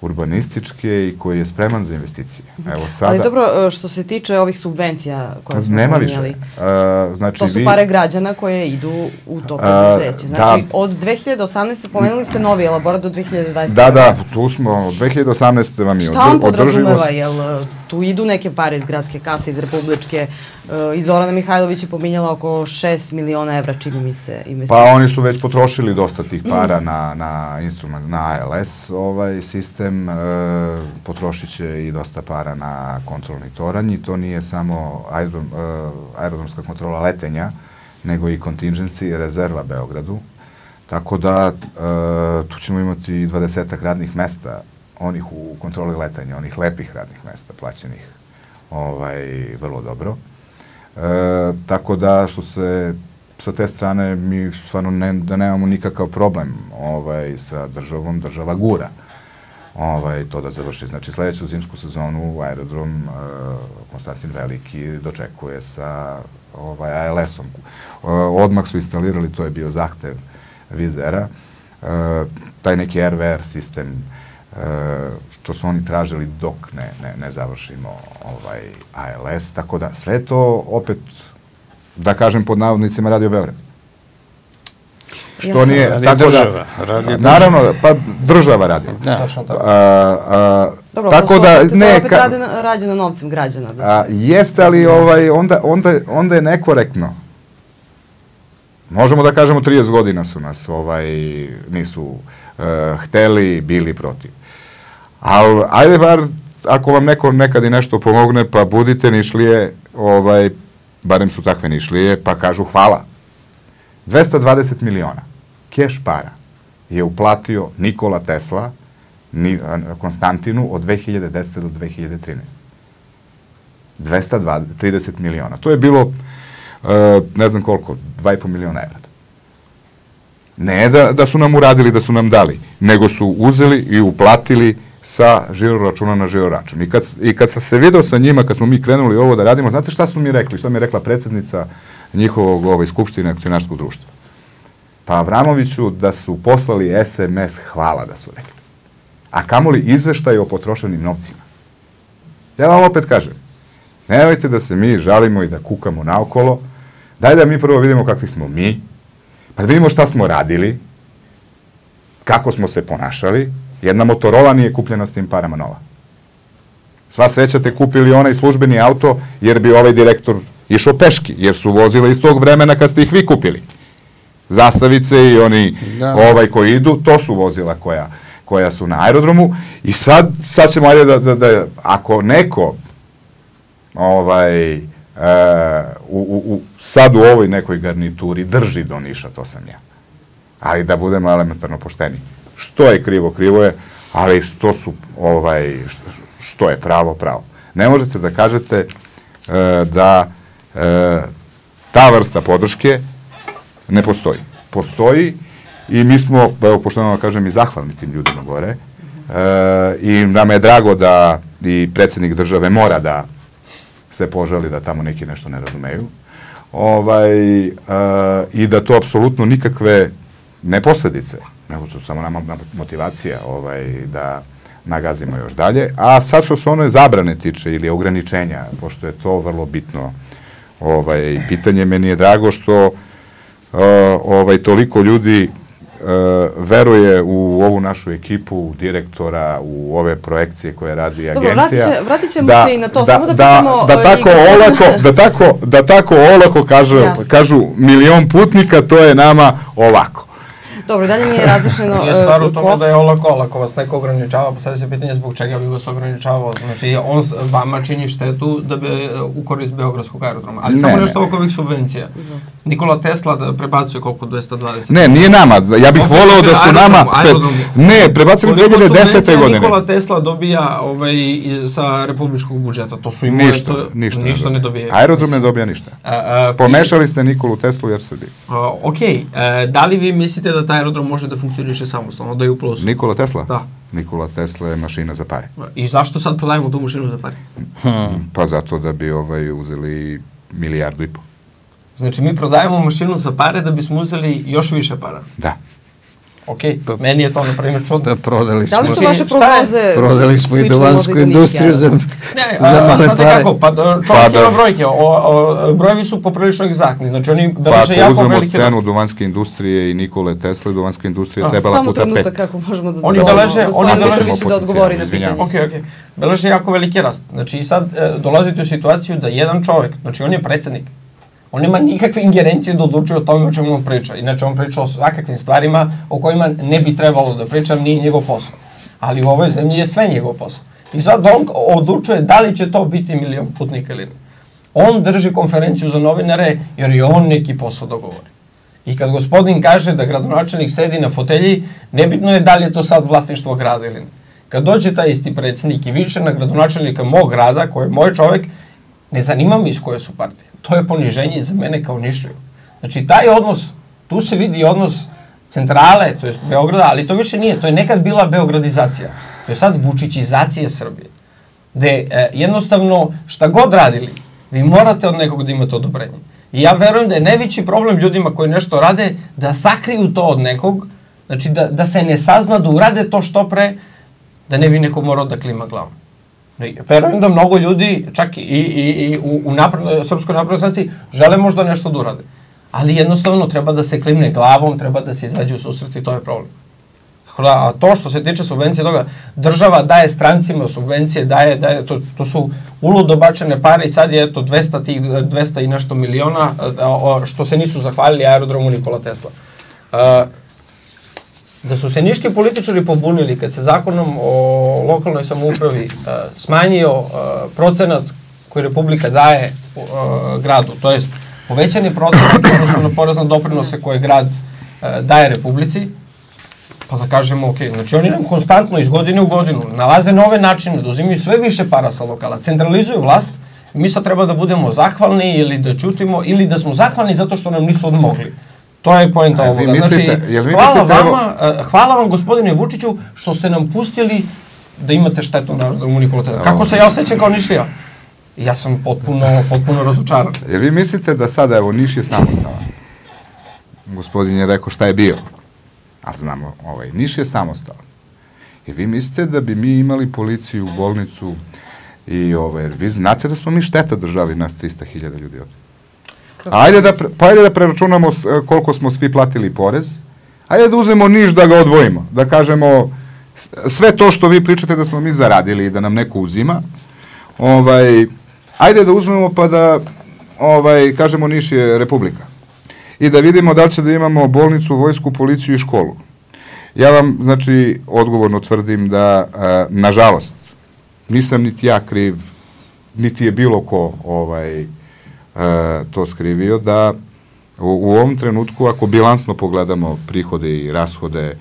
urbanističke i koji je spreman za investicije. Evo sada... Ali dobro, što se tiče ovih subvencija koje smo nema pominjali, više. Znači, to su pare građana koje idu u to preduzeće. Znači, od 2018. pomenuli ste novi elaborat do 2020. Da, tu smo, 2018. vam je Šta on podrazumeva? Jel tu idu neke pare iz gradske kase, iz republičke? I Zorana Mihajlović je pominjala oko 6 miliona evra, čini mi se, investicija. Pa oni su već potrošili dosta tih para na instrument, na ALS sistem, potrošit će i dosta para na kontrolni toranj i to nije samo aerodromska kontrola letenja, nego i contingency rezerva Beogradu. Tako da tu ćemo imati 20 radnih mesta, onih u kontroli letanja, onih lepih radnih mesta, plaćenih vrlo dobro. Tako da, što se sa te strane, mi stvarno da nemamo nikakav problem sa državom, država gura to da završi. Znači, sledeću zimsku sezonu aerodrom Konstantin Veliki dočekuje sa ALS-om. Odmah su instalirali, to je bio zahtev Vizera, taj neki RVR sistem, što su oni tražili dok ne završimo ALS, tako da sve to opet, da kažem pod navodnicima, Radio Beograd. Što nije, tako da, naravno, pa država radi. Dobro, to je opet rađeno novcem građana. Jeste, ali onda je nekorektno. Možemo da kažemo 30 godina su nas, nisu hteli, bili protiv. Ali, ajde bar, ako vam neko nekad i nešto pomogne, pa budite Nišlije, barem su takve Nišlije, pa kažu hvala. 220 miliona keš para je uplatio Nikola Tesla Konstantinu od 2010. do 2013. 230 miliona. To je bilo, ne znam koliko, 2,5 miliona evra. Ne da su nam uradili, da su nam dali, nego su uzeli i uplatili sa žiroračuna na žiroračun. I kad sam se vidio sa njima, kad smo mi krenuli ovo da radimo, znate šta su mi rekli? Šta mi je rekla predsjednica njihovog skupštine akcionarskog društva? Pa Avramoviću da su poslali SMS hvala, da su rekli. A kamoli izveštaj o potrošenim novcima. Ja vam opet kažem, nemojte da se mi žalimo i da kukamo naokolo, daj da mi prvo vidimo kakvi smo mi, pa da vidimo šta smo radili, kako smo se ponašali. Jedna Motorola nije kupljena s tim parama nova. Sva sreća te kupili onaj službeni auto, jer bi ovaj direktor išao peški, jer su vozile iz tog vremena kad ste ih vi kupili. Zastavice i oni koji idu, to su vozila koja su na aerodromu. I sad ćemo, ajde da ako neko sad u ovoj nekoj garnituri drži do Niša, to sam ja. Ali da budemo elementarno pošteni. Što je krivo, krivo je, ali što je pravo, pravo. Ne možete da kažete da ta vrsta podrške ne postoji. Postoji i mi smo, pošto vam kažem, i zahvalni tim ljudima gore i nam je drago da i predsjednik države mora da se požali da tamo neki nešto ne razumeju i da to apsolutno nikakve ne posledice, nego to samo nama motivacija da nagazimo još dalje. A sad što se one zabrane tiče ili ograničenja, pošto je to vrlo bitno pitanje, meni je drago što toliko ljudi veruje u ovu našu ekipu, direktora, u ove projekcije koje radi agencija. Dobro, vratit ćemo se i na to, samo da pitamo... Da tako olako kažu milion putnika, to je nama ovako. Dobro, dalje nije različeno... Nije stvar u tome da je olako, ako vas neko ograničava, postavlja se pitanje zbog čega bi vas ograničavao. Znači, on vama čini štetu da bi u korist Beogradskog aerodroma. Ali samo nešto oko ovih subvencija. Nikola Tesla da prebacuje koliko, 220? Ne, nije nama. Ja bih voleo da su nama... Ne, prebacili 2010. godine. Nikola Tesla dobija sa republičkog budžeta. To su imali... Ništa ne dobije. Aerodrom ne dobija ništa. Pomešali ste Nikolu Teslu i RSD. Okej, da li vi mislite da taj aerodrom može da funkcioniše samostalno, da je u plusu? Nikola Tesla? Da. Nikola Tesla je mašina za pare. I zašto sad prodajemo tu mašinu za pare? Pa zato da bi uzeli 1,5 milijardu. Znači mi prodajemo mašinu za pare da bismo uzeli još više para? Da. Ok, meni je to, na primjer, čudno. Prodali smo. Da li su vaše prognoze Prodali smo i duvansku industriju za male pare. Čovjek ima brojke, brojevi su poprilično egzaktni, znači oni beleže jako uzmemo veliki cenu duvanske industrije i Nikole Tesle, duvanska industrija trebala samo puta 5. Samo trenutak kako možemo da Oni Mišoviću da odgovori na pitanje. Ok. Beleže jako veliki rast. Znači i sad dolazite u situaciju da jedan čovjek, znači on je predsjednik, on nema nikakve ingerencije da odlučuje o tome o čemu on priča. Inače, on priča o svakakvim stvarima o kojima ne bi trebalo da priča, nije njegov posao. Ali u ovoj zemlji je sve njegov posao. I sad on odlučuje da li će to biti 1 milion putnika ili ne. On drži konferenciju za novinare jer je on neki posao dogovori. I kad gospodin kaže da gradonačelnik sedi na fotelji, nebitno je da li je to sad vlasništvo grada ili ne. Kad dođe taj isti predsjednik i više na gradonačelnika mog grada, koji je moj čovjek, ne zanima me iz koje su partije. To je poniženje za mene kao Nišliju. Znači, taj odnos, tu se vidi odnos centrale, to je Beograda, ali to više nije. To je nekad bila beogradizacija. To je sad vučićizacija Srbije. Gde jednostavno šta god radili, vi morate od nekog da imate odobrenje. I ja verujem da je najveći problem ljudima koji nešto rade da sakriju to od nekog, znači da se ne sazna, da urade to što pre, da ne bi neko morao da klima glavom. Verujem da mnogo ljudi, čak i u Srpskoj naprednoj stranci, žele možda nešto da urade. Ali jednostavno treba da se klimne glavom, treba da se izađe u susret i to je problem. A to što se tiče subvencije toga, država daje strancima subvencije, to su uludo bačene pare i sad je 200 i nešto miliona što se nisu zahvalili aerodromu Nikola Tesla. Da su se niški političari pobunili kad se zakonom o lokalnoj samoupravi smanjio procenat koji Republika daje gradu, to jest povećan je procenat odnosno na porezne doprinose koje grad daje Republici, pa da kažemo, ok, znači oni nam konstantno iz godine u godinu nalaze nove načine da uzimaju sve više para sa lokala, centralizuju vlast i mi sad treba da budemo zahvalni ili da ćutimo ili da smo zahvalni zato što nam nisu odmogli. To je poenta ovoga. Znači, hvala vam gospodine Vučiću što ste nam pustili da imate štetu na aerodromu Nikola Tesla. Kako se ja osjećam kao Nišlija? Ja sam potpuno razočaran. Jer vi mislite da sada, evo, Niš je samostalan. Gospodin je rekao šta je bio. Ali znamo, Niš je samostalan. Jer vi mislite da bi mi imali policiju, bolnicu i vi znate da smo mi šteta državi, nas 300.000 ljudi ovdje. Ajde da preračunamo koliko smo svi platili porez. Ajde da uzmemo Niš da ga odvojimo. Da kažemo sve to što vi pričate da smo mi zaradili i da nam neko uzima. Ajde da uzmemo pa da kažemo Niš je republika. I da vidimo da li će da imamo bolnicu, vojsku, policiju i školu. Ja vam, znači, odgovorno tvrdim da, nažalost, nisam niti ja kriv, niti je bilo ko to skrivio, da u ovom trenutku, ako bilansno pogledamo prihode i rashode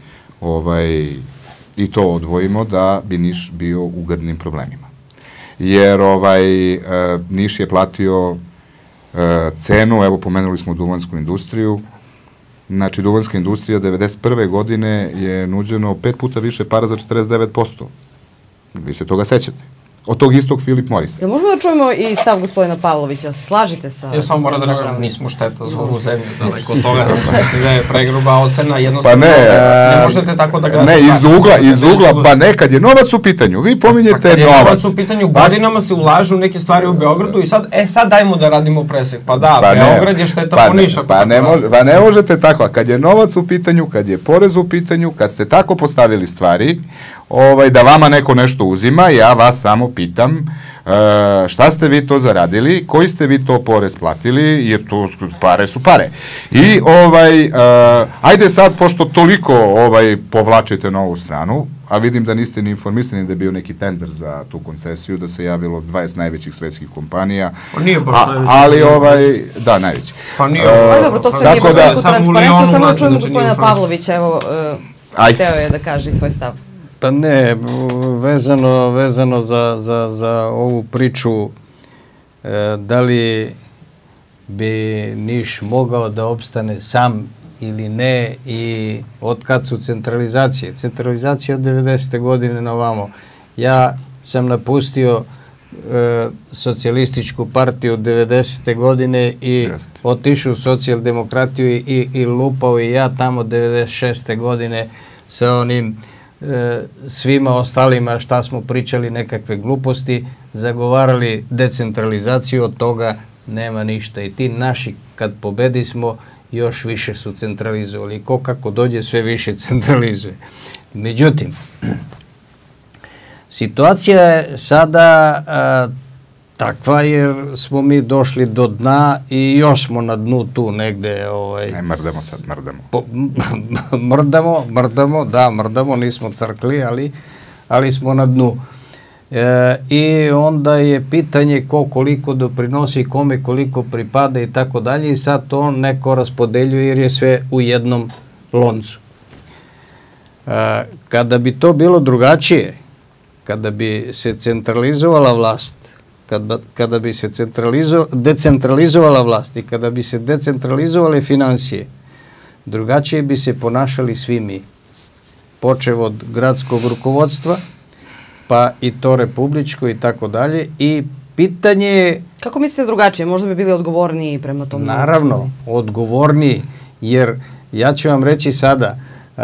i to odvojimo, da bi Niš bio u grdnim problemima. Jer Niš je platio cenu, evo pomenuli smo duvansku industriju, znači duvanska industrija 1991. godine je nuđeno 5 puta više para za 49%. Vi se toga sećate. Od tog istog Filip Morisa. Možemo da čujemo i stav gospodina Pavlovića, se slažite sa... Ja samo moram da rekao, nismo šteta za ovu zemlju, daleko od toga, mislim da je pregruba ocena, jednostavno ne možete tako da gledate. Ne, iz ugla, pa ne, kad je novac u pitanju, vi pominjete novac. Kad je novac u pitanju, godinama se ulažu neke stvari u Beogradu i sad dajmo da radimo presek, pa da, Beograd je šteta po Niša. Pa ne možete tako, a kad je novac u pitanju, kad je porez u pitanju, kad ste tako postavili stvari, da vama neko nešto uzima, ja vas samo pitam šta ste vi to zaradili, koji ste vi to porez platili, jer to pare su pare. I ajde sad, pošto toliko povlačite na ovu stranu, a vidim da niste ni informisani da je bio neki tender za tu koncesiju, da se javilo 20 najvećih svetskih kompanija. Pa nije baš najveći. Ali, da, najveći. Pa nije. Dobro, to sve nije baš tako transparentno, samo da čujemo gospodina Pavlovića, evo, hteo je da kaže i svoj stav. Pa ne, vezano za ovu priču, da li bi Niš mogao da opstane sam ili ne i od kad su centralizacije. Centralizacija od 90. godine na ovamo. Ja sam napustio socijalističku partiju 90. godine i otišao u socijaldemokratiju i lupao i ja tamo 96. godine sa onim svima ostalima šta smo pričali nekakve gluposti, zagovarali decentralizaciju, od toga nema ništa. I ti naši kad pobedismo još više su centralizovali. Ko kako dođe sve više centralizuje. Međutim, situacija je sada takva jer smo mi došli do dna i još smo na dnu tu negde. Ne, mrdamo sad, mrdamo. Mrdamo, nismo crkli, ali smo na dnu. I onda je pitanje ko koliko doprinosi, kome koliko pripada i tako dalje i sad to neko raspodeljuje jer je sve u jednom loncu. Kada bi to bilo drugačije, kada bi se centralizovala vlast, kada bi se decentralizovala vlast i kada bi se decentralizovale financije, drugačije bi se ponašali svi mi. Počev od gradskog rukovodstva, pa i to republičko i tako dalje. I pitanje je... Kako mislite drugačije? Možda bi bili odgovorniji prema tom? Naravno, odgovorniji, jer ja ću vam reći sada,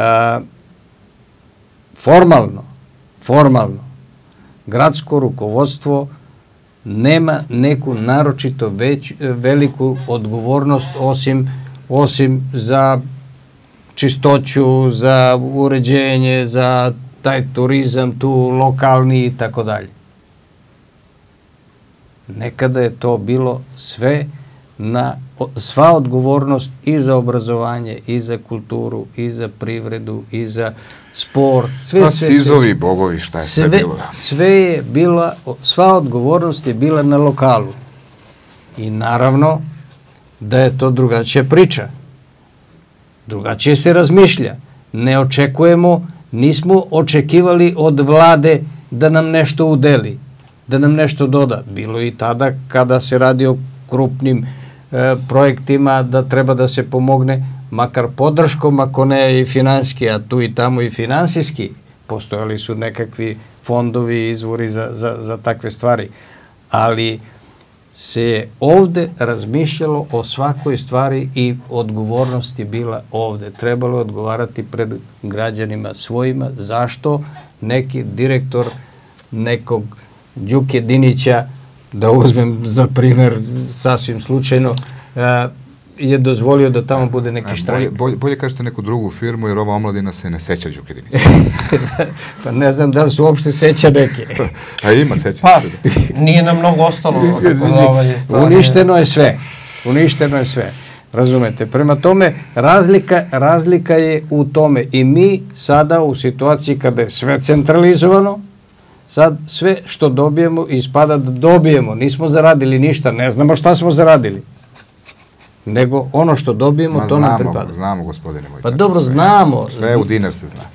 formalno, gradsko rukovodstvo nema neku naročito veliku odgovornost osim za čistoću, za uređenje, za taj turizam tu lokalni i tako dalje. Nekada je to bilo sva odgovornost i za obrazovanje, i za kulturu, i za privredu, i za sport. Sizovi, bogovi, šta je sve bilo? Sve je bila, sva odgovornost je bila na lokalu. I naravno da je to drugačija priča. Drugačije se razmišlja. Ne očekujemo, nismo očekivali od vlade da nam nešto udeli, da nam nešto doda. Bilo i tada kada se radi o krupnim projektima da treba da se pomogne makar podrškom, ako ne i finansijski, a tu i tamo i finansijski. Postojali su nekakvi fondovi, izvori za takve stvari. Ali se je ovde razmišljalo o svakoj stvari i odgovornost je bila ovde. Trebalo je odgovarati pred građanima svojima. Zašto neki direktor nekog Đuke Dinića, da uzmem za primer sasvim slučajno, je dozvolio da tamo bude neki štrajk. Bolje kažete neku drugu firmu, jer ova omladina se ne seća Đuke Dinića. Pa ne znam da li su uopšte seća neke. A ima seća. Pa, nije nam mnogo ostalo. Uništeno je sve. Uništeno je sve. Razumete? Prema tome, razlika je u tome. I mi sada u situaciji kada je sve centralizovano, sad sve što dobijemo ispada da dobijemo. Nismo zaradili ništa, ne znamo šta smo zaradili. Nego ono što dobijemo, to nam pripada. Znamo, gospodine moj. Pa dobro, znamo. Sve u dinar se zna.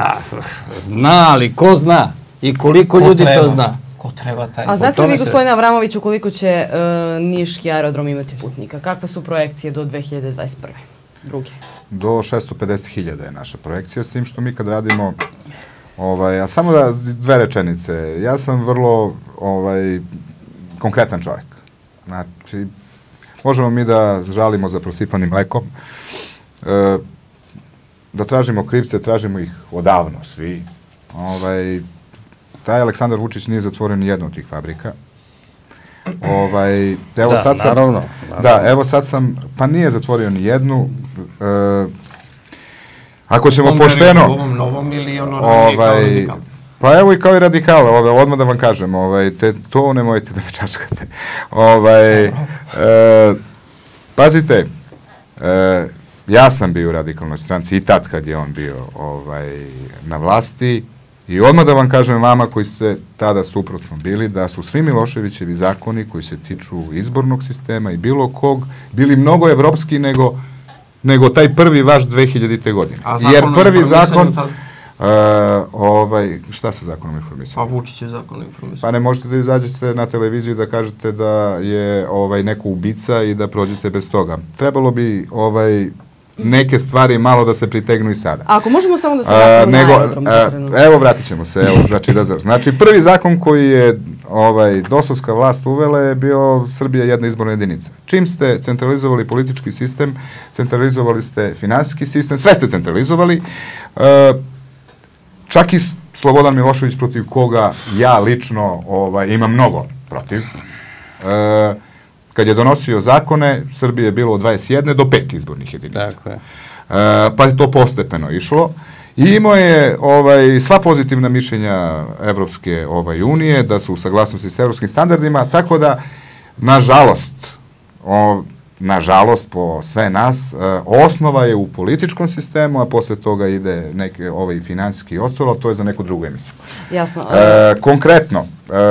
Zna, ali ko zna? I koliko ljudi to zna? Ko treba taj? A znate li vi, gospodine Avramoviću, koliko će niški aerodrom imati putnika? Kakve su projekcije do 2021. Druge? Do 650.000 je naša projekcija, s tim što mi kad radimo... A samo da dve rečenice. Ja sam vrlo konkretan čovjek. Znači, možemo mi da žalimo za prosipanim mlekom, da tražimo krivce, tražimo ih odavno svi. Taj Aleksandar Vučić nije zatvorio ni jednu od tih fabrika. Naravno. Da, evo sad sam, pa nije zatvorio ni jednu. Ako ćemo pošteno... Ovom novom ili ono radikal? Pa evo i kao i radikal, odmah da vam kažem, to nemojte da me čačkate. Pazite, ja sam bio u radikalnoj stranci i tad kad je on bio na vlasti i odmah da vam kažem vama koji ste tada suprotno bili, da su svi Miloševićevi zakoni koji se tiču izbornog sistema i bilo kog, bili mnogo evropski nego taj prvi vaš 2000. godine. Jer prvi zakon... Šta sa zakonom o informisanju? Pa Vučić je zakon o informisanju. Pa ne možete da izađete na televiziju da kažete da je neko ubica i da prođete bez toga. Trebalo bi neke stvari malo da se pritegnu i sada. Ako možemo samo da se vratimo na aerodrom. Evo, vratit ćemo se. Znači, prvi zakon koji je dosovska vlast uvela je bio Srbija jedna izborna jedinica. Čim ste centralizovali politički sistem, centralizovali ste finansijski sistem, sve ste centralizovali, čak i Slobodan Milošević, protiv koga ja lično imam mnogo protiv, kad je donosio zakone, Srbije je bilo od 21 do 5 izbornih jedinica. Pa je to postepeno išlo. I imao je sva pozitivna mišljenja Evropske unije, da su u saglasnosti s evropskim standardima, tako da, nažalost, po sve nas, osnova je u političkom sistemu, a posle toga ide neki finansijski i ostalo, ali to je za neku drugu emisiju. Jasno. Konkretno,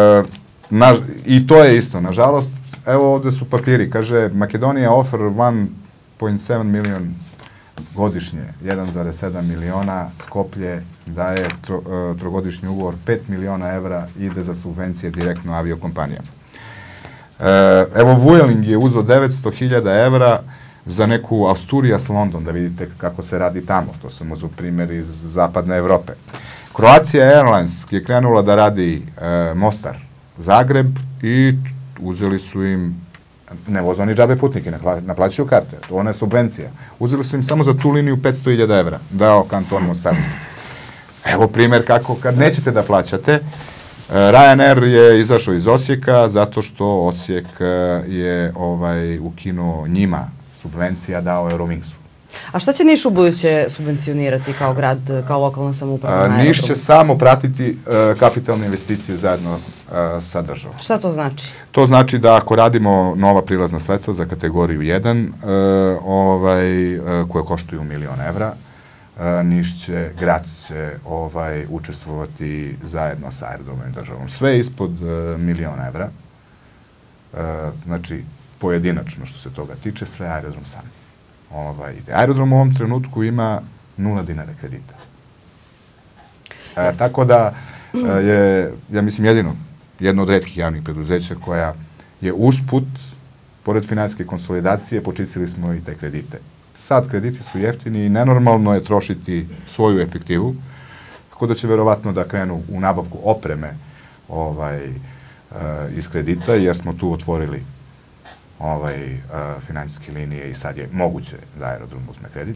i to je isto, nažalost, evo ovde su papiri, kaže Makedonija offer 1.7 milion godišnje, 1,7 miliona, Skoplje daje trogodišnji ugovor, 5 miliona evra ide za subvencije direktno aviokompanijama. Evo Vujeling je uzeo 900.000 evra za neku Asturias London, da vidite kako se radi tamo, to su možda primjeri iz zapadne Evrope. Croatia Airlines je krenula da radi Mostar, Zagreb i uzeli su im, ne voze oni džabe putnike, naplaćuju karte, ona je subvencija. Uzeli su im samo za tu liniju 500.000 evra, dao kanton Mostarski. Evo primjer kako, kad nećete da plaćate, Ryanair je izašao iz Osijeka zato što Osijek je ukinuo njima subvencija, dao Eurowingsu. A šta će Niš u buduće subvencionirati kao grad, kao lokalna samouprava? Niš će samo pratiti kapitalne investicije zajedno sa državom. Šta to znači? To znači da ako radimo nova prilazna sredstva za kategoriju 1, koje koštuju 1 milion evra, Niš će, grad će učestvovati zajedno sa aerodromom i državom. Sve ispod 1 milion evra, znači pojedinačno što se toga tiče, sve aerodrom sam. Aerodrom u ovom trenutku ima 0 dinara kredita. Tako da je, ja mislim, jedno od retkih javnih preduzeća koja je usput, pored finansijske konsolidacije, počistili smo i te kredite. Sad krediti su jeftini i nenormalno je trošiti svoju efektivu, tako da će verovatno da krenu u nabavku opreme iz kredita, jer smo tu otvorili finansijske linije i sad je moguće da aerodrom uzme kredit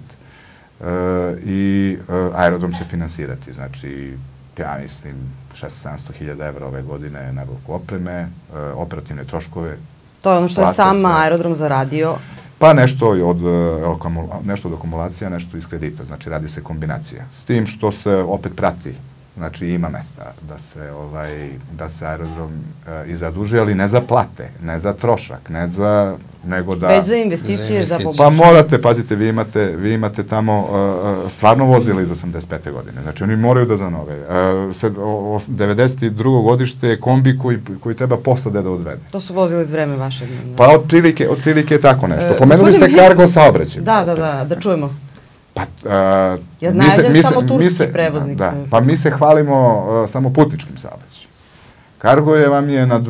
i aerodrom će finansirati, znači ja mislim 600-700.000 evra ove godine nabavku opreme, operativne troškove. To je ono što je sam aerodrom zaradio? Pa nešto od akumulacija, nešto iz kredita, znači radi se kombinacija. S tim što se opet prati, znači ima mesta da se aerodrom i zaduži, ali ne za plate, ne za trošak, nego da... Već za investicije, za Pa morate, pazite, vi imate tamo stvarno vozila iz 85. godine, znači oni moraju da zanove. 92. godište je kombi koji treba posade da odvede. To su vozila iz vreme vašeg... Pa otprilike je tako nešto. Pomenuli ste kargo saobraćaj. Da čujemo. Ja najavljam samo turski prevoznik. Pa mi se hvalimo samo putničkim saobraćajem. Kargo vam je na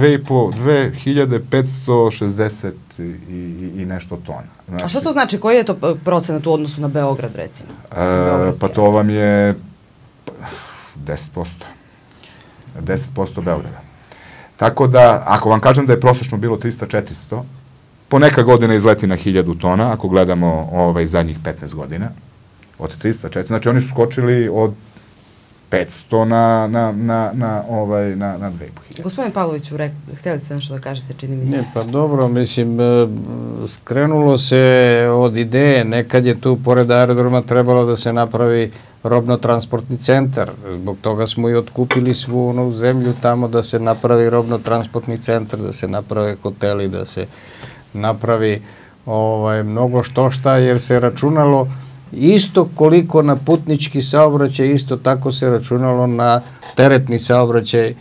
2560 i nešto tona. A šta to znači? Koji je to procenat u odnosu na Beograd, recimo? Pa to vam je 10%. 10% Beograda. Tako da, ako vam kažem da je prosečno bilo 300-400, poneka godina izleti na 1000 tona, ako gledamo zadnjih 15 godina, od 300-400, znači oni su skočili od 500 na 2500. Gospodine Pavloviću, htjeli ste nešto da kažete, čini mi se. Ne, pa dobro, mislim, skrenulo se od ideje, nekad je tu pored aerodroma trebalo da se napravi robno-transportni centar, zbog toga smo i otkupili svu onu zemlju tamo da se napravi robno-transportni centar, da se naprave hoteli, da se napravi mnogo šta, jer se računalo isto koliko na putnički saobraćaj, isto tako se računalo na teretni saobraćaj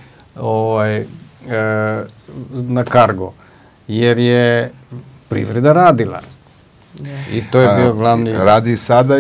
na kargo, jer je privreda radila. I to je bio glavni... Radi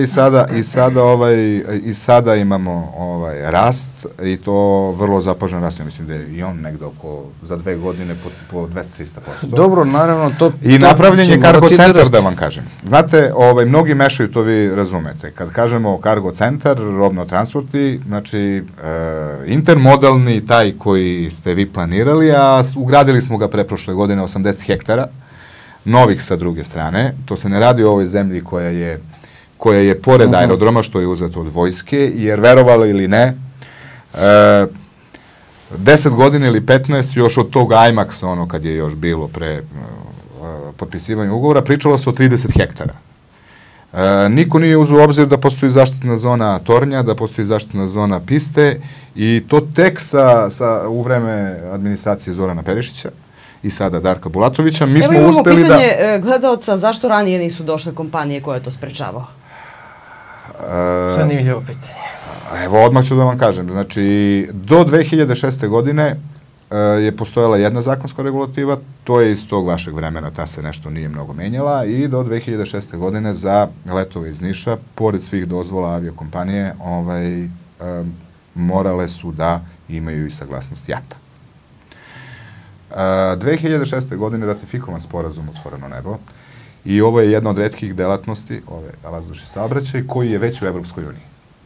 i sada imamo rast i to vrlo zapažan rast. Ja mislim da je i on negde oko za 2 godine po 200-300%. Dobro, naravno, to... I napravljen je cargo centar, da vam kažem. Znate, mnogi mešaju, to vi razumete. Kad kažemo cargo centar, robno transporti, znači intermodalni, taj koji ste vi planirali, a ugradili smo ga preprošle godine 80 hektara, novih sa druge strane. To se ne radi o ovoj zemlji koja je pored aerodroma, što je uzeto od vojske, jer verovalo ili ne, 10 godina ili 15, još od tog IMAX-a, ono kad je još bilo pre potpisivanja ugovora, pričalo se o 30 hektara. Niko nije uzeo u obzir da postoji zaštitna zona tornja, da postoji zaštitna zona piste i to tek u vreme administracije Zorana Perišića i sada Darka Bulatovića, mi smo uspeli da... Evo imamo pitanje gledaoca, zašto ranije nisu došle kompanije koje je to sprečavao? Zanimljivo pitanje. Evo, odmah ću da vam kažem. Znači, do 2006. godine je postojala jedna zakonska regulativa, to je iz tog vašeg vremena, ta se nešto nije mnogo menjala, i do 2006. godine za letove iz Niša, pored svih dozvola aviokompanije, morale su da imaju i saglasnost JAT-a. 2006. godine ratifikovan sporazum Otvoreno nebo i ovo je jedna od retkih delatnosti, vazdušni saobraćaj, koji je već u Evropskoj uniji.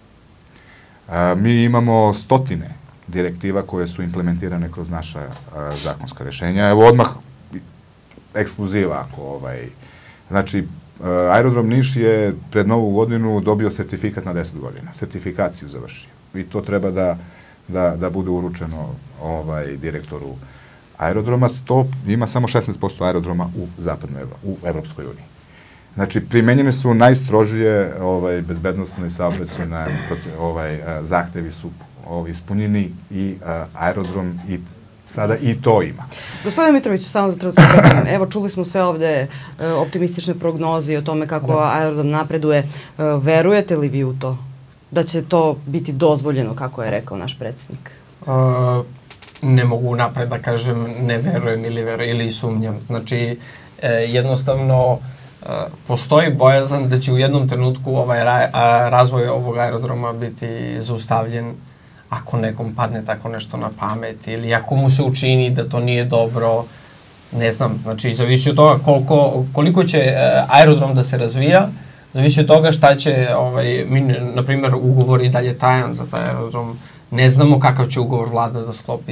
Mi imamo stotine direktiva koje su implementirane kroz naša zakonska rešenja. Evo odmah ekskluziva. Znači, Aerodrom Niš je pred Novu godinu dobio sertifikat na 10 godina. Sertifikaciju završio. I to treba da bude uručeno direktoru aerodroma. To ima samo 16% aerodroma u Evropskoj uniji. Znači, primenjene su najstrožije bezbednostne i saobraćajne zahtevi su ispunjeni i aerodrom i sada i to ima. Gospodine Mitroviću, samo za trenutak, evo čuli smo sve ovde optimistične prognoze o tome kako aerodrom napreduje. Verujete li vi u to? Da će to biti dozvoljeno, kako je rekao naš predsjednik? Ne mogu napred da kažem ne verujem ili sumnjam. Znači, jednostavno postoji bojazan da će u jednom trenutku razvoj ovog aerodroma biti zaustavljen ako nekom padne tako nešto na pamet ili ako mu se učini da to nije dobro, ne znam. Znači, zavisi od toga koliko će aerodrom da se razvija, zavisi od toga šta će, na primjer, ugovor i dalje tajan za taj aerodrom. Ne znamo kakav će ugovor vlada da sklopi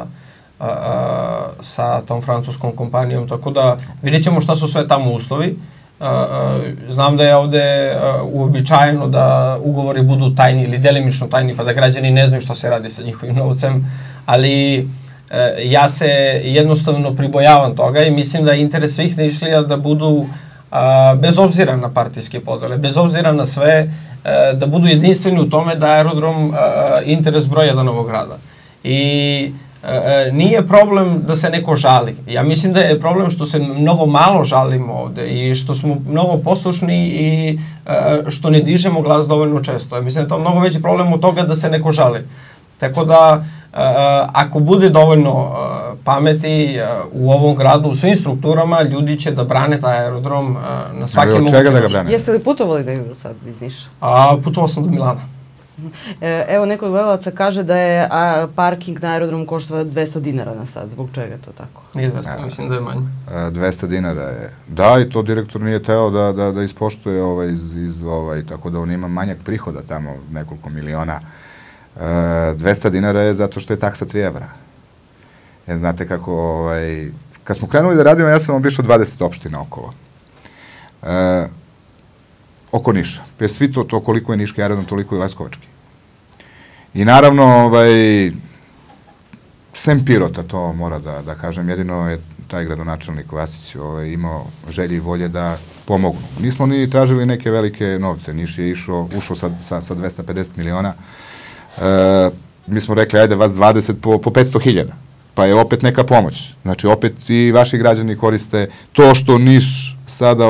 sa tom francuskom kompanijom, tako da vidjet ćemo šta su sve tamo uslovi. Znam da je ovde uobičajeno da ugovori budu tajni ili delimično tajni, pa da građani ne znaju šta se radi sa njihovim novcem, ali ja se jednostavno pribojavam toga i mislim da je interes svih Nišlija da budu, bez obzira na partijske podele, bez obzira na sve, da budu jedinstveni u tome da je aerodrom interes broj 1 ovog grada. I nije problem da se neko žali. Ja mislim da je problem što se mnogo malo žalimo ovde i što smo mnogo poslušni i što ne dižemo glas dovoljno često. Ja mislim da je to mnogo veći problem od toga da se neko žali. Tako da, ako bude dovoljno pameti u ovom gradu, u svim strukturama, ljudi će da brane taj aerodrom na svaki mogući način. Jeste li putovali da idu sad iz Niša? Putovao sam do Milana. Evo, neko od gledalaca kaže da je parking na aerodromu koštava 200 dinara na sat. Zbog čega je to tako? Nije 200, mislim da je manje. 200 dinara je. Da, i to direktor nije teo da ispoštuje tako da on ima manjak prihoda tamo, nekoliko miliona. 200 dinara je zato što je taksa 3 evra. Znate kako, kad smo krenuli da radimo, ja sam obišao 20 opština okolo. Oko Niša. Jer svi to koliko je niški aerodrom, toliko je leskovački. I naravno, sem Pirota, to mora da kažem, jedino je taj gradonačelnik Vasić imao želje i volje da pomognu. Nismo ni tražili neke velike novce. Niš je ušao sa 250 miliona. Mi smo rekli, ajde vas 20 po 500.000. Pa je opet neka pomoć. Znači, opet i vaši građani koriste to što Niš sada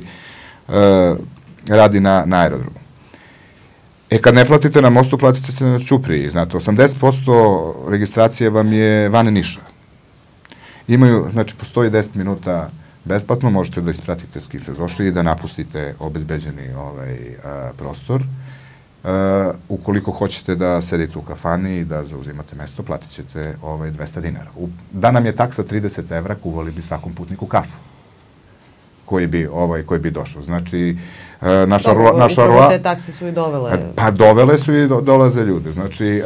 radi na aerodromu. Kad ne platite na mostu, platite na Ćupriji. Znate, 80% registracije vam je van Niša. Imaju, znači, postoji 10 minuta besplatno, možete da ispratite s kim ste došli i da napustite obezbeđeni prostor. Ukoliko hoćete da sedite u kafani i da zauzimate mesto, platit ćete 200 dinara. Da nam je taksa 30 evra, kuvali bi svakom putniku kafu koji bi došao. Znači, naša rola... Te takse su i dovele. Pa dovele su i dolaze ljude. Znači,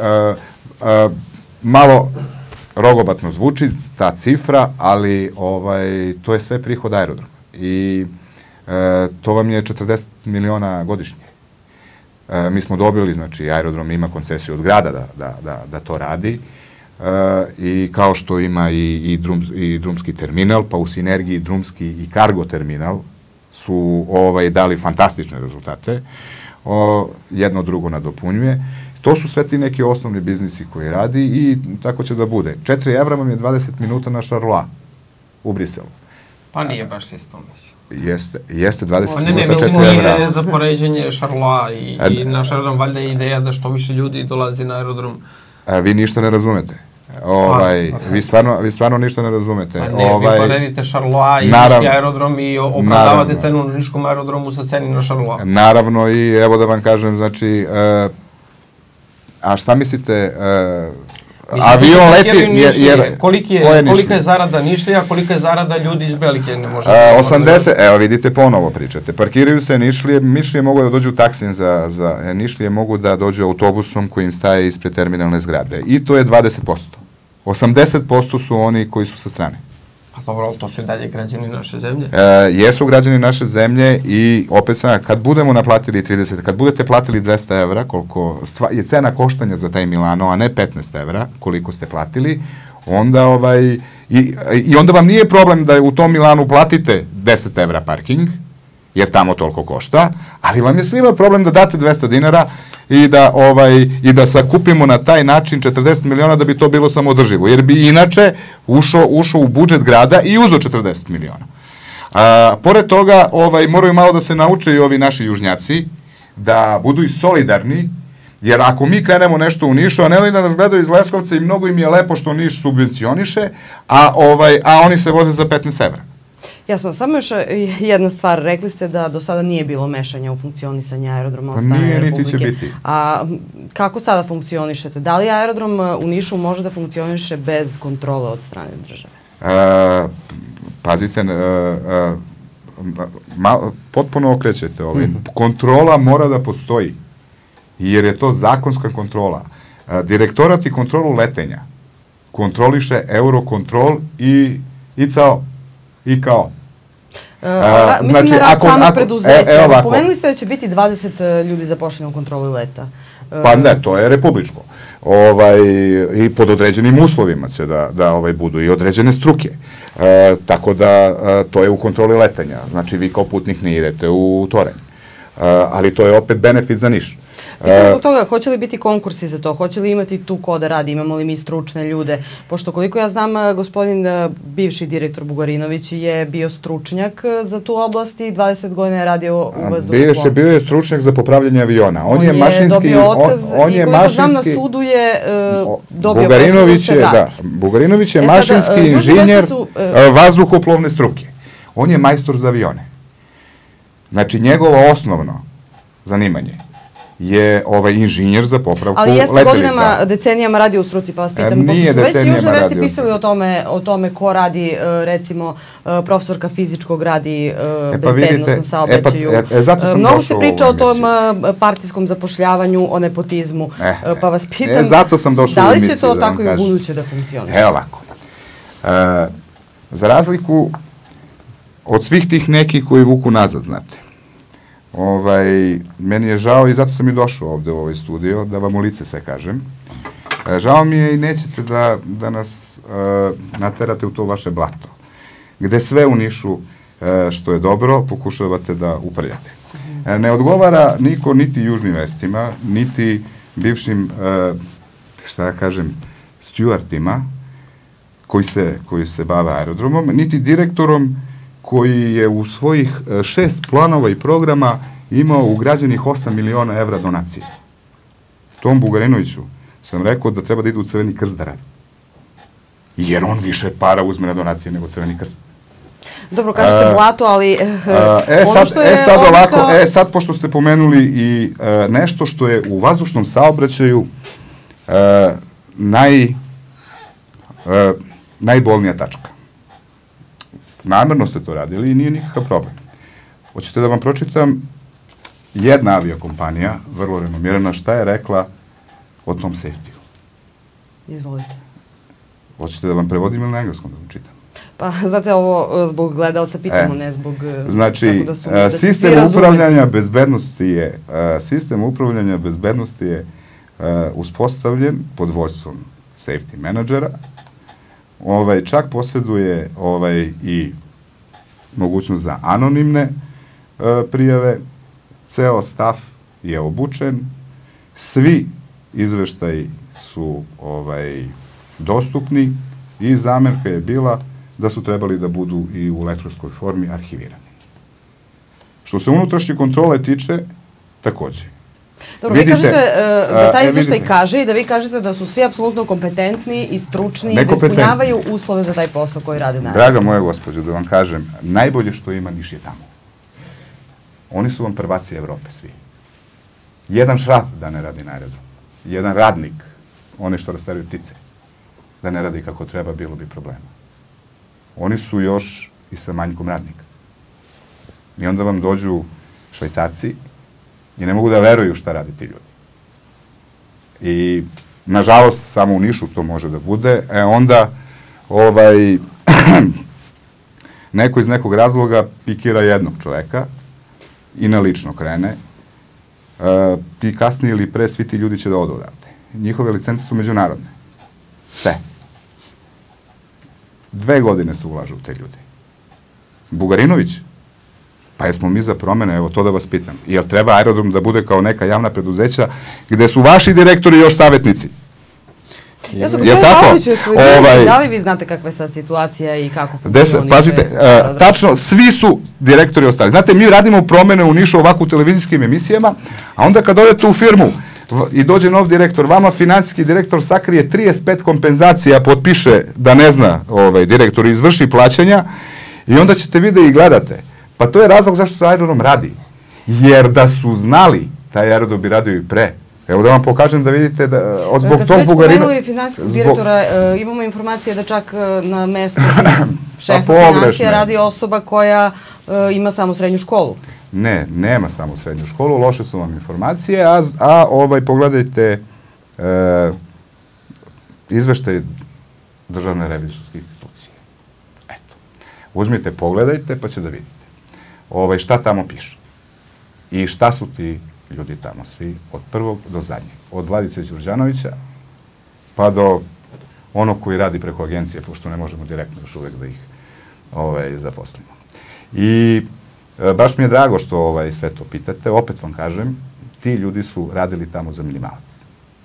malo rogobatno zvuči ta cifra, ali to je sve prihod aerodroma. I to vam je 40 miliona godišnje. Mi smo dobili, znači, aerodrom ima koncesiju od grada da to radi i kao što ima i drumski terminal, pa u sinergiji drumski i kargo terminal su dali fantastične rezultate. Jedno drugo nadopunjuje. To su sve ti neki osnovni biznisi koji radi i tako će da bude. 4 evra vam je 20 minuta na Šarloa u Briselu. Pa nije baš isto, mislim. Jeste 20 minuta 4 evra. Ne, mislim, nije za poređenje Šarloa i naš aerodrom, valjda je ideja da što više ljudi dolazi na aerodrom. Vi ništa ne razumete. Vi stvarno ništa ne razumete. Pa ne, vi poredite Šarloa i Niški aerodrom i opravdavate cenu na Niškom aerodromu sa ceni na Šarloa. Naravno i evo da vam kažem, znači, a šta mislite, avion leti, kolika je zarada Nišlija, kolika je zarada ljudi iz Belike, ne može... 80, evo vidite, ponovo pričate, parkiraju se Nišlije, Nišlije mogu da dođu taksim za Nišlije, mogu da dođu autobusom koji im staje ispred terminalne zgrade i to je 20%. 80% su oni koji su sa strane. Pa dobro, to su i dalje građani naše zemlje. Jesu građani naše zemlje i opet sam, kad budemo naplatili 30, kad budete platili 200 evra, koliko je cena koštanja za taj Milano, a ne 15 evra, koliko ste platili, onda i onda vam nije problem da u tom Milanu platite 10 evra parking, jer tamo toliko košta, ali vam je svima problem da date 200 dinara i da sakupimo na taj način 40 miliona da bi to bilo samoodrživo, jer bi inače ušao u budžet grada i uzeo 40 miliona. Pored toga, moraju malo da se nauče i ovi naši južnjaci, da budu i solidarni, jer ako mi krenemo nešto u Nišu, a ne li da nas gledaju iz Leskovca i mnogo im je lepo što Niš subvencioniše, a oni se voze za 15 evra. Jasno, samo još jedna stvar. Rekli ste da do sada nije bilo mešanja u funkcionisanje aerodroma od strane Republike. Niti će biti. A kako sada funkcionišete? Da li aerodrom u Nišu može da funkcioniše bez kontrole od strane države? Pazite, potpuno okrećete ovaj. Kontrola mora da postoji, jer je to zakonska kontrola. Direktorat i kontrolu letenja kontroliše Eurocontrol i CAO. Mislim na rad samog preduzeća. Pomenuli ste da će biti 20 ljudi zapošljeno u kontroli leta. Pa ne, to je republičko. I pod određenim uslovima će da budu i određene struke. Tako da to je u kontroli letenja. Znači vi kao putnik ne idete u Toranj. Ali to je opet benefit za Niš. Zbog toga, hoće li biti konkursi za to? Hoće li imati tu ko da radi? Imamo li mi stručne ljude? Pošto koliko ja znam, gospodin bivši direktor Bugarinović je bio stručnjak za tu oblast i 20 godina je radio u vazduhoplovstvu. Bio je stručnjak za popravljanje aviona. On je dobio otkaz i koliko znam na sudu je dobio posao da se vrati. Bugarinović je mašinski inženjer vazduhoplovne struke. On je majstor za avione. Znači, njegovo osnovno zanimanje je inženjer za popravku letelica. Ali jeste godinama, decenijama radio u struci, pa vas pitam, pošto su već južne vesti pisali o tome ko radi, recimo, profesorka fizičkog radi bezbednost na saobraćaju. Mnogo se priča o tom partijskom zapošljavanju, o nepotizmu, pa vas pitam, da li će to tako i u buduće da funkcioniše? Evo ovako. Za razliku od svih tih nekih koji vuku nazad, znate. Meni je žao i zato sam i došao ovde u ovaj studio, da vam u lice sve kažem. Žao mi je i nećete da nas naterate u to vaše blato, gde sve u Nišu što je dobro pokušavate da uprljate. Ne odgovara niko niti južnim vestima, niti bivšim, šta da kažem, stjuartima koji se bave aerodromom, niti direktorom koji je u svojih 6 planova i programa imao ugrađenih 8 miliona evra donacije. Tom Bugarinoviću sam rekao da treba da ide u Crveni krst da radi. Jer on više para uzme na donacije nego Crveni krst. Dobro, kažete blato, ali ono što je sad ovako, odluka... sad pošto ste pomenuli i nešto što je u vazdušnom saobraćaju najbolnija tačka. Namerno ste to radili i nije nikakav problem. Hoćete da vam pročitam jedna aviokompanija, vrlo renomirana, šta je rekla o tom safety-u? Izvolite. Hoćete da vam prevodim ili na engleskom da vam čitam? Pa, znate, ovo zbog gledaoca pitamo, ne zbog... Znači, sistem upravljanja bezbednosti je uspostavljen pod vođstvom safety menadžera. Čak posjeduje i mogućnost za anonimne prijave. Ceo staf je obučen. Svi izveštaji su dostupni i zamerka je bila da su trebali da budu i u elektronskoj formi arhivirani. Što se unutrašnje kontrole tiče, takođe. Dobro, vi kažete da taj izveštaj kaže i da vi kažete da su svi apsolutno kompetentni i stručni i da ispunjavaju uslove za taj posao koji rade na... Draga moja gospođo, da vam kažem, najbolje što ima Niš je tamo. Oni su vam prvaci Evrope svi. Jedan šraf da ne radi na aerodromu. Jedan radnik, one što rastavljaju ptice, da ne radi kako treba, bilo bi problema. Oni su još i sa manjkom radnika. I onda vam dođu Švajcarci i ne mogu da veruju šta radi ti ljudi. I, nažalost, samo u Nišu to može da bude. Onda, neko iz nekog razloga pikira jednog čoveka i na lično krene. I kasnije ili pre svi ti ljudi će da odu odavde. Njihove licence su međunarodne. Sve. 2 godine se ulažu u te ljudi. Bugarinović? Pa jesmo mi za promene, evo to da vas pitam. Jel treba aerodrom da bude kao neka javna preduzeća gde su vaši direktori još savjetnici? Ja sam gospodin Pavloviću, da li vi znate kakva je sad situacija i kako funkcioniše? Pazite, tačno, svi su direktori ostali. Znate, mi radimo promene u Nišu ovako u televizijskim emisijama, a onda kad odete u firmu i dođe nov direktor, vama finansijski direktor sakrije 35 kompenzacija, potpiše da ne zna direktor, izvrši plaćanja i onda ćete vidjeti i gledate. Pa to je razlog zašto se aerodrom radi. Jer da su znali, taj aerodrom bi radio i pre. Evo da vam pokažem da vidite da zbog tog Bugarina... Kad ste već pomenuli finansijskog direktora, imamo informacije da čak na mestu šefa financija radi osoba koja ima samo srednju školu. Ne, nema samo srednju školu, loše su vam informacije, a pogledajte izveštaj Državne revizorske institucije. Eto. Uzmite, pogledajte, pa će da vidite. Šta tamo piše. I šta su ti ljudi tamo svi, od prvog do zadnjeg. Od Vladice Đurđanovića, pa do onog koji radi preko agencije, pošto ne možemo direktno još uvek da ih zaposlimo. I baš mi je drago što sve to pitate. Opet vam kažem, ti ljudi su radili tamo za minimalac.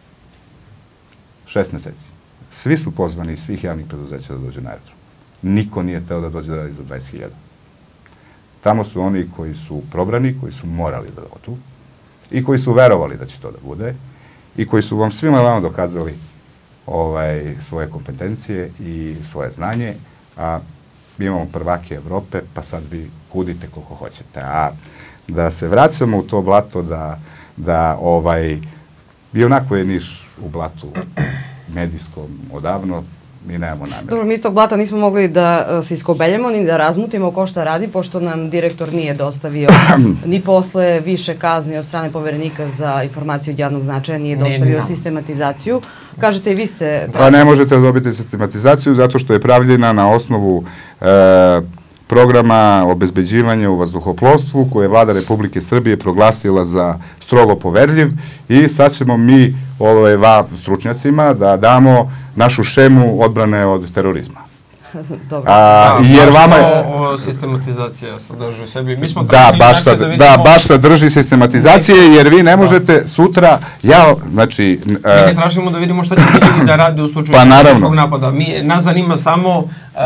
6 meseci. Svi su pozvani iz svih javnih preduzeća da dođe na aerodrom. Niko nije teo da dođe da radi za 20.000. Tamo su oni koji su probrani, koji su morali da odu i koji su verovali da će to da bude i koji su vam svima vama dokazali svoje kompetencije i svoje znanje, a mi imamo prvake Evrope, pa sad vi kudite koliko hoćete. A da se vraćamo u to blato, da i onako je Niš u blatu medijskom odavno, mi nemamo namjeru. Dobro, mi iz tog blata nismo mogli da se iskobeljamo ni da razmutimo ko šta radi, pošto nam direktor nije dostavio ni posle više kazni od strane Poverenika za informacije od javnog značaja, nije dostavio sistematizaciju. Kažete i vi ste... Pa ne možete dobiti sistematizaciju zato što je pravljena na osnovu programa obezbeđivanja u vazduhoplovstvu koje je Vlada Republike Srbije proglasila za strogo poverljiv i sad ćemo mi stručnjacima da damo našu šemu odbrane od terorizma. Dobro. Jer vama je... Ovo sistematizacija sadrži u sebi. Mi smo tražili način da vidimo... Da, baš sadrži sistematizacije jer vi ne možete sutra... Mi ne tražimo da vidimo šta će biti da radi u slučaju terorističkog napada. Nas zanima samo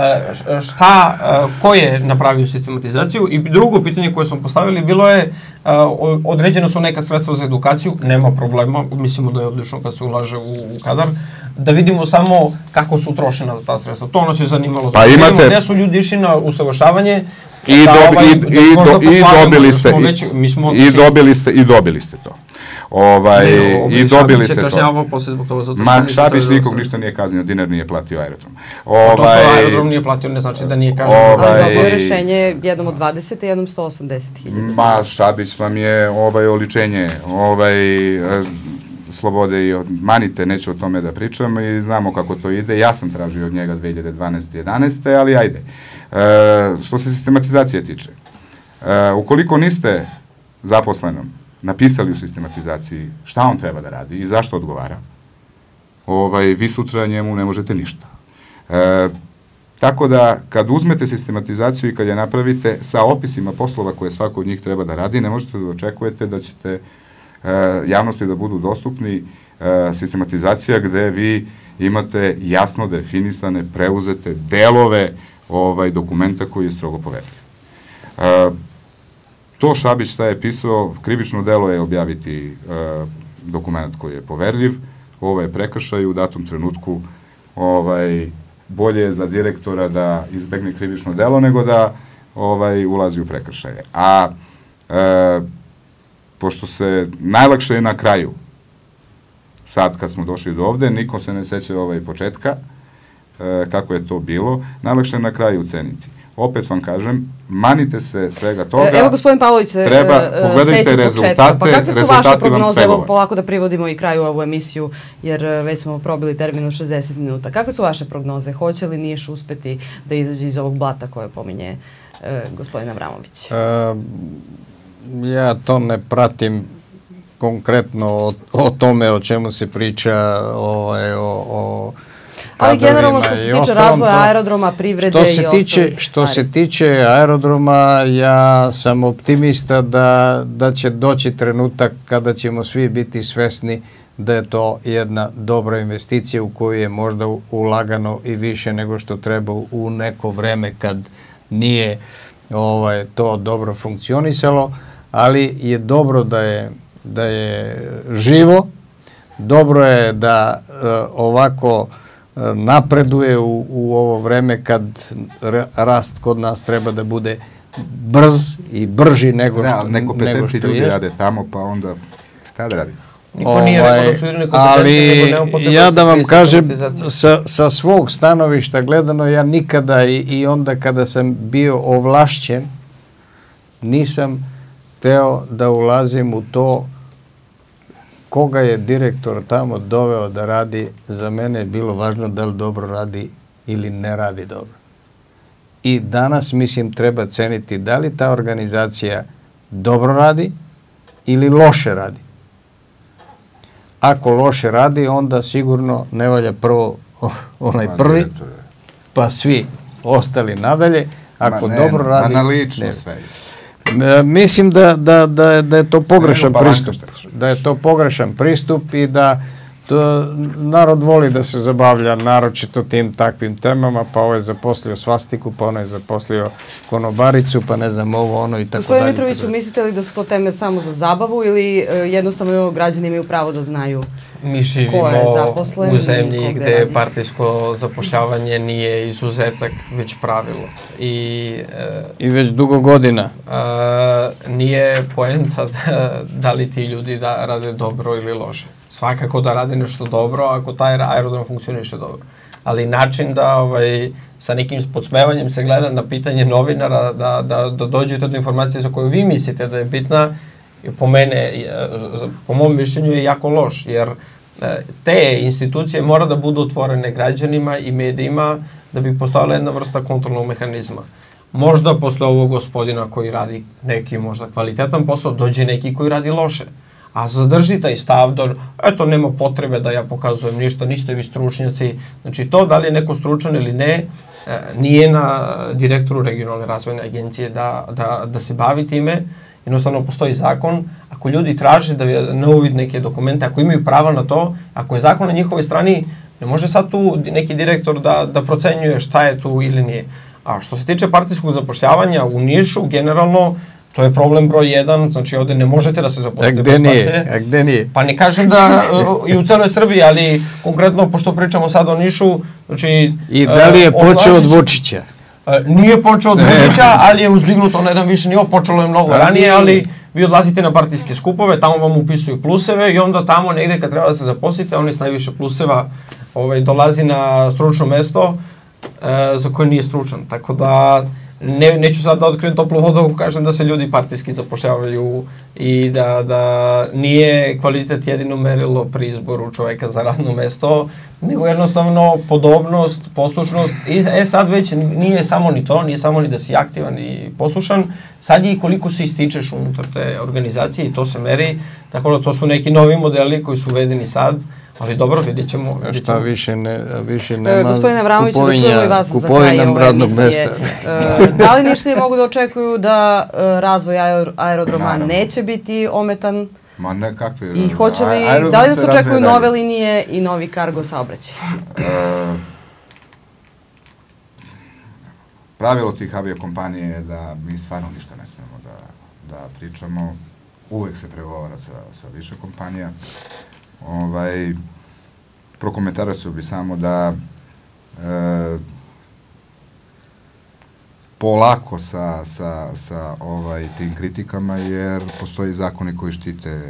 ko je napravio sistematizaciju i drugo pitanje koje smo postavili bilo je određeno su neka sredstva za edukaciju, nema problema, mislimo da je odlično kad se ulaže u kadar, da vidimo samo kako su trošena ta sredstva. To nas je zanimalo. Pa imate... Gde su ljudi išli na usavršavanje I dobili ste to. I dobili ste to. Ma Šabić nikog ništa nije kaznio, dinar nije platio aerodrom. To što aerodrom nije platio ne znači da nije kažnjeno. Ali dobro je rešenje jednom od 20 i jednom 180.000. Ma Šabić vam je oličenje slobode i manite, neću o tome da pričam i znamo kako to ide. Ja sam tražio od njega 2012-2011, ali ajde. Što se sistematizacije tiče, ukoliko niste zaposlenom napisali u sistematizaciji šta on treba da radi i zašto odgovara, vi sutra njemu ne možete ništa. Tako da, kad uzmete sistematizaciju i kad je napravite sa opisima poslova koje svako od njih treba da radi, ne možete da očekujete da ćete javnosti da budu dostupni sistematizacija gde vi imate jasno definisane, preuzete delove dokumenta koji je strogo poverljiv. To Šabić šta je pisao, krivično delo je objaviti dokument koji je poverljiv, ovo je prekršaj u datom trenutku, bolje je za direktora da izbegne krivično delo nego da ulazi u prekršaje. A pošto se najlakše je na kraju, sad kad smo došli do ovde, niko se ne seća početka, kako je to bilo, najlakše je na kraju ceniti. Opet vam kažem, manite se svega toga. Evo, gospodin Pavlović se pogledajte rezultate, pa kakve su vaše rezultati vam prognoze? sve Evo, govore. polako da privodimo i kraju ovu emisiju, jer već smo probili termin od 60 minuta. Kakve su vaše prognoze? Hoće li Niš uspeti da izađe iz ovog blata koje pominje gospodin Avramović? Ja to ne pratim konkretno o tome o čemu se priča, o ali generalno što se tiče razvoja aerodroma, privrede i ostalih stvari. Što se tiče aerodroma, ja sam optimista da će doći trenutak kada ćemo svi biti svesni da je to jedna dobra investicija u koju je možda ulagano i više nego što treba u neko vreme kad nije to dobro funkcionisalo, ali je dobro da je živo, dobro je da ovako napreduje u ovo vreme kad rast kod nas treba da bude brz i brži nego što jest. Nekompetentni ljudi rade tamo, pa onda šta da radi? Niko nije rekao da su ljudi nekompetentni, nego nema potreba ja da vam kažem, sa svog stanovišta gledano, ja nikada i onda kada sam bio ovlašćen, nisam hteo da ulazim u to koga je direktor tamo doveo da radi. Za mene je bilo važno da li dobro radi ili ne radi dobro. I danas, mislim, treba ceniti da li ta organizacija dobro radi ili loše radi. Ako loše radi, onda sigurno ne valja prvo onaj prvi, pa svi ostali nadalje. Ako dobro radi... Na lično sve. Mislim da je to pogrešan pristup. Da je to pogrešan pristup i da narod voli da se zabavlja naročito tim takvim temama, pa ovo je zaposlio svastiku, pa ono je zaposlio konobaricu, pa ne znam ovo, ono i tako dalje. Gospodin Mitroviću, mislite li da su to teme samo za zabavu ili jednostavno građani imaju pravo da znaju ko je zaposlen? U zemlji gde partijsko zapošljavanje nije izuzetak, već pravilo. I već dugo godina. Nije poenta da li ti ljudi rade dobro ili loše. Svakako da rade nešto dobro ako taj aerodrom funkcioniše dobro. Ali način da sa nekim podsmevanjem se gleda na pitanje novinara, da dođete do informacije za koju vi mislite da je bitna, po mom mišljenju je jako loš, jer te institucije mora da budu otvorene građanima i medijima da bi postojala jedna vrsta kontrolnog mehanizma. Možda posle ovog gospodina koji radi neki možda kvalitetan posao, dođe neki koji radi loše. A zadrži taj stav da, eto, nema potrebe da ja pokazujem ništa, niste vi stručnjaci. Znači, to da li je neko stručan ili ne, nije na direktoru regionalne razvojne agencije da se bavi time. Jednostavno, postoji zakon. Ako ljudi traže da na uvid neke dokumente, ako imaju prava na to, ako je zakon na njihovoj strani, ne može sad tu neki direktor da procenjuje šta je tu ili nije. A što se tiče partijskog zapošljavanja u Nišu, generalno, To je problem broj 1, znači ovde ne možete da se zaposlite bez plate. Gde nije? Pa ne kažem da i u celoj Srbiji, ali konkretno, pošto pričamo sad o Nišu, znači... I da li je počeo od Vučića? Nije počeo od Vučića, ali je uzdignuto na jedan više nivo, počelo je mnogo ranije, ali vi odlazite na partijske skupove, tamo vam upisuju pluseve i onda tamo negde kad treba da se zaposlite, onaj s najviše pluseva dolazi na stručno mesto za koje nije stručan. Tako da neću sad da otkrijem toplu vodu ako kažem da se ljudi partijski zapošljavaju i da nije kvalitet jedino merilo pri izboru čoveka za radno mesto, nego jednostavno podobnost, poslušnost. I sad već nije samo ni to, nije samo ni da si aktivan i poslušan, sad je i koliko se ističeš unutar te organizacije i to se meri, tako da to su neki novi modeli koji su uvedeni sad, ali dobro, vidjet ćemo. Šta više nema Gospodine Avramović, da čujemo i vas za kraj ove emisije. Da li Nišlije mogu da očekuju da razvoj aerodroma neće biti ometan? Ma ne, kakvi... I hoće li, da li da se očekuju nove linije i novi kargo saobraćaj? Pravilo tih aviokompanije je da mi stvarno ništa ne smemo da pričamo. Uvek se pregovara sa više kompanija. Prokomentarat bi samo da polako sa tim kritikama, jer postoji zakoni koji štite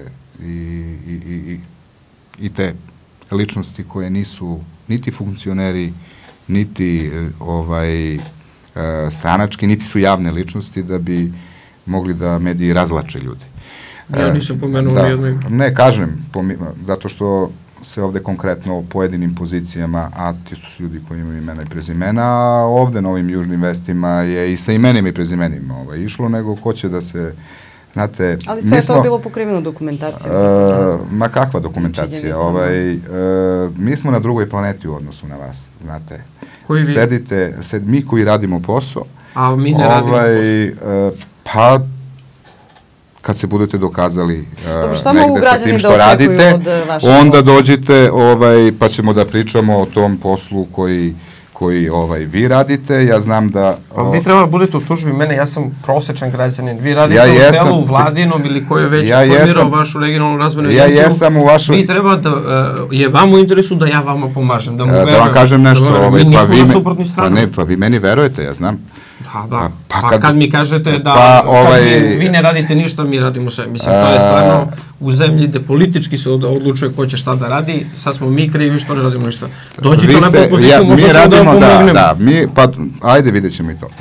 i te ličnosti koje nisu niti funkcioneri, niti stranački, niti su javne ličnosti da bi mogli da mediji razvlače ljude. Ja nisam pomenuo nijednog. Ne, kažem, zato što se ovde konkretno o pojedinim pozicijama, a ti su ljudi koji imaju imena i prezimena, a ovde na ovim južnim vestima je i sa imenima i prezimenima išlo, nego ko će da se, znate... Ali sve je to bilo pokriveno dokumentacijom. Ma kakva dokumentacija? Mi smo na drugoj planeti u odnosu na vas, znate. Koji vi? Sedite, mi koji radimo posao... A mi ne radimo posao? Pa... kad se budete dokazali negde sa tim što radite, onda dođite pa ćemo da pričamo o tom poslu koji vi radite. Ja znam da... Pa vi treba da budete u službi mene, ja sam prosečan građanin. Vi radite u telu vladinom ili koji je već formirao vašu regionalnu razvojnu agenciju. Ja jesam u vašoj... Vi treba da je vam u interesu da ja vama pomažem, da mu verujem. Da vam kažem nešto. Mi nismo na suprotni strani. Pa vi meni verujete, ja znam. Da. Pa kad mi kažete da vi ne radite ništa, mi radimo sve. Mislim, to je stvarno u zemlji gde politički se odlučuje ko će šta da radi, sad smo mi krivi što ne radimo ništa. Dođite na neku poziciju, možda ćemo da vam pomognemo. Da, pa ajde vidjet ćemo i to.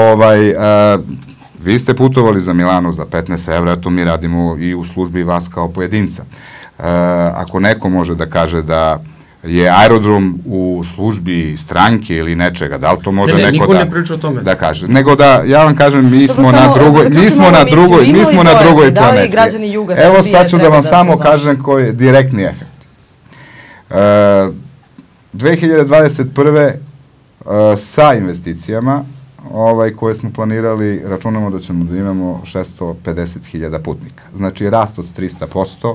Vi ste putovali za Milano za 15 evra, to mi radimo i u službi vas kao pojedinca. Ako neko može da kaže da je aerodrom u službi stranke ili nečega, da li to može neko da kaže. Nego da, ja vam kažem, mi smo na drugoj planeti. Evo sad ću da vam samo kažem koji je direktni efekt. 2021. sa investicijama koje smo planirali, računamo da ćemo da imamo 650.000 putnika. Znači rast od 300%.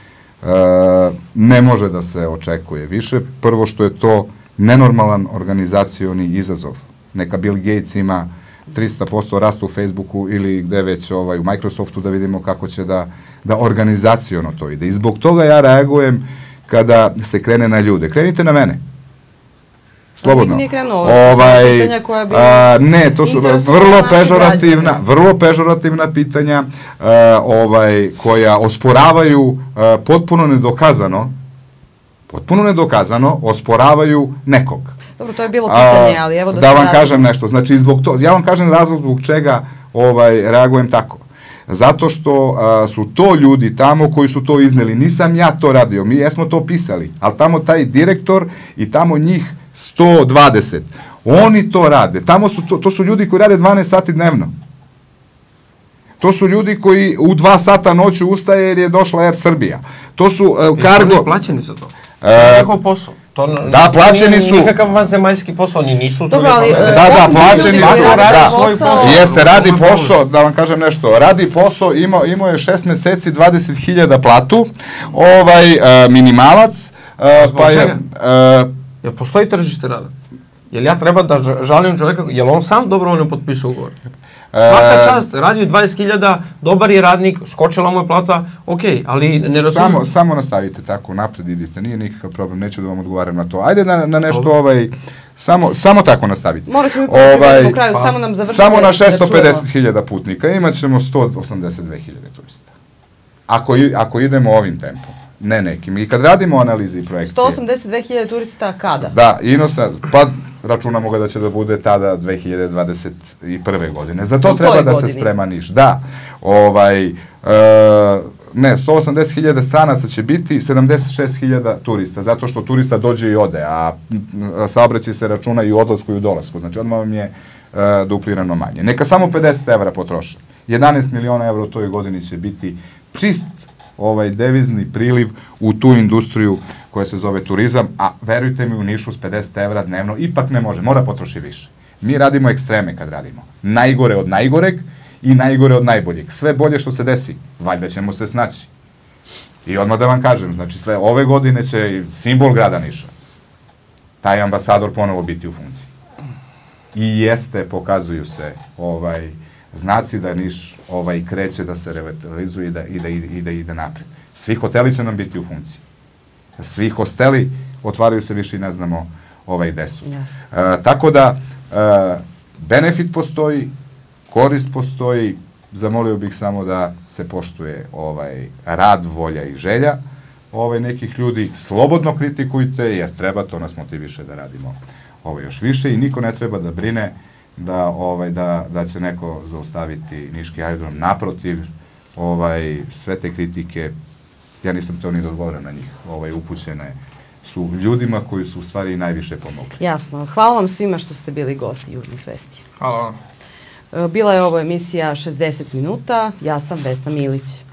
Ne može da se očekuje više. Prvo što je to nenormalan organizacioni izazov. Neka Bill Gates ima 300% rasta u Facebooku ili gde već u Microsoftu, da vidimo kako će da organizaciono to ide. I zbog toga ja reagujem kada se krene na ljude. Krenite na mene. Slobodno. Nije krenuo, ovo su pitanja koja bi... Ne, to su vrlo pežorativna pitanja koja osporavaju potpuno nedokazano osporavaju nekog. Dobro, to je bilo pitanje, ali evo da vam kažem nešto. Znači, ja vam kažem razlog zbog čega reagujem tako. Zato što su to ljudi tamo koji su to izneli. Nisam ja to radio, mi jesmo to pisali, ali tamo taj direktor i tamo njih 120. Oni to rade. To su ljudi koji rade 12 sati dnevno. To su ljudi koji u 2 sata noću ustaje jer je došla Air Srbija. To su kargo... Jesu oni plaćeni za to? Njihov posao. Da, plaćeni su... Nikakav vanzemaljski posao, oni nisu... Da, plaćeni su. Jeste, radi posao, da vam kažem nešto, radi posao, imao je 6 meseci 20.000 platu, minimalac, pa je... Postoji tržište rada? Jel ja treba da žalim čovjeka, jel on sam dobrovoljno potpisao ugovor? Svaka čast, radi 20.000, dobar je radnik, skočila mu je plata, okej, ali ne razumijem. Samo nastavite tako, napred idite, nije nikakav problem, neću da vam odgovaram na to. Ajde na nešto samo tako nastavite. Morat ćemo u kraju, samo nam završite. Samo na 650.000 putnika imat ćemo 182.000 turista. Ako idemo ovim tempom, ne nekim. I kad radimo analize i projekcije... 182.000 turista kada? Da, pa računamo ga da će da bude tada 2021. godine. Za to treba da se sprema Niš. Da, ne, 180.000 stranaca će biti, 76.000 turista, zato što turista dođe i ode, a saobraćaj se računa i u odlasku i u dolasku, znači odmah vam je duplirano manje. Neka samo 50 evra potroše. 11 miliona evra u toj godini će biti čist devizni priliv u tu industriju koja se zove turizam, a verujte mi u Nišu s 50 evra dnevno ipak ne može, mora potroši više. Mi radimo ekstreme kad radimo. Najgore od najgoreg i najgore od najboljeg. Sve bolje što se desi, valjda ćemo se snaći. I odmah da vam kažem, znači sve ove godine će simbol grada Niša, taj ambasador ponovo biti u funkciji. I jeste, pokazuju se znaci da Niš kreće da se revitalizuje i da ide napred. Svi hoteli će nam biti u funkciji. Svi hosteli otvaraju se više i ne znamo gde su. Tako da, benefit postoji, korist postoji, zamolio bih samo da se poštuje rad, volja i želja nekih ljudi. Slobodno kritikujte, jer treba, to nas motiviše da radimo još više i niko ne treba da brine da će neko zaustaviti niški aerodrom. Naprotiv, sve te kritike, ja nisam to ni da odgovoram na njih, upućene su ljudima koji su u stvari najviše pomogli. Jasno. Hvala vam svima što ste bili gosti Južnih vesti. Hvala vam. Bila je ovo emisija 60 minuta. Ja sam Vesna Milić.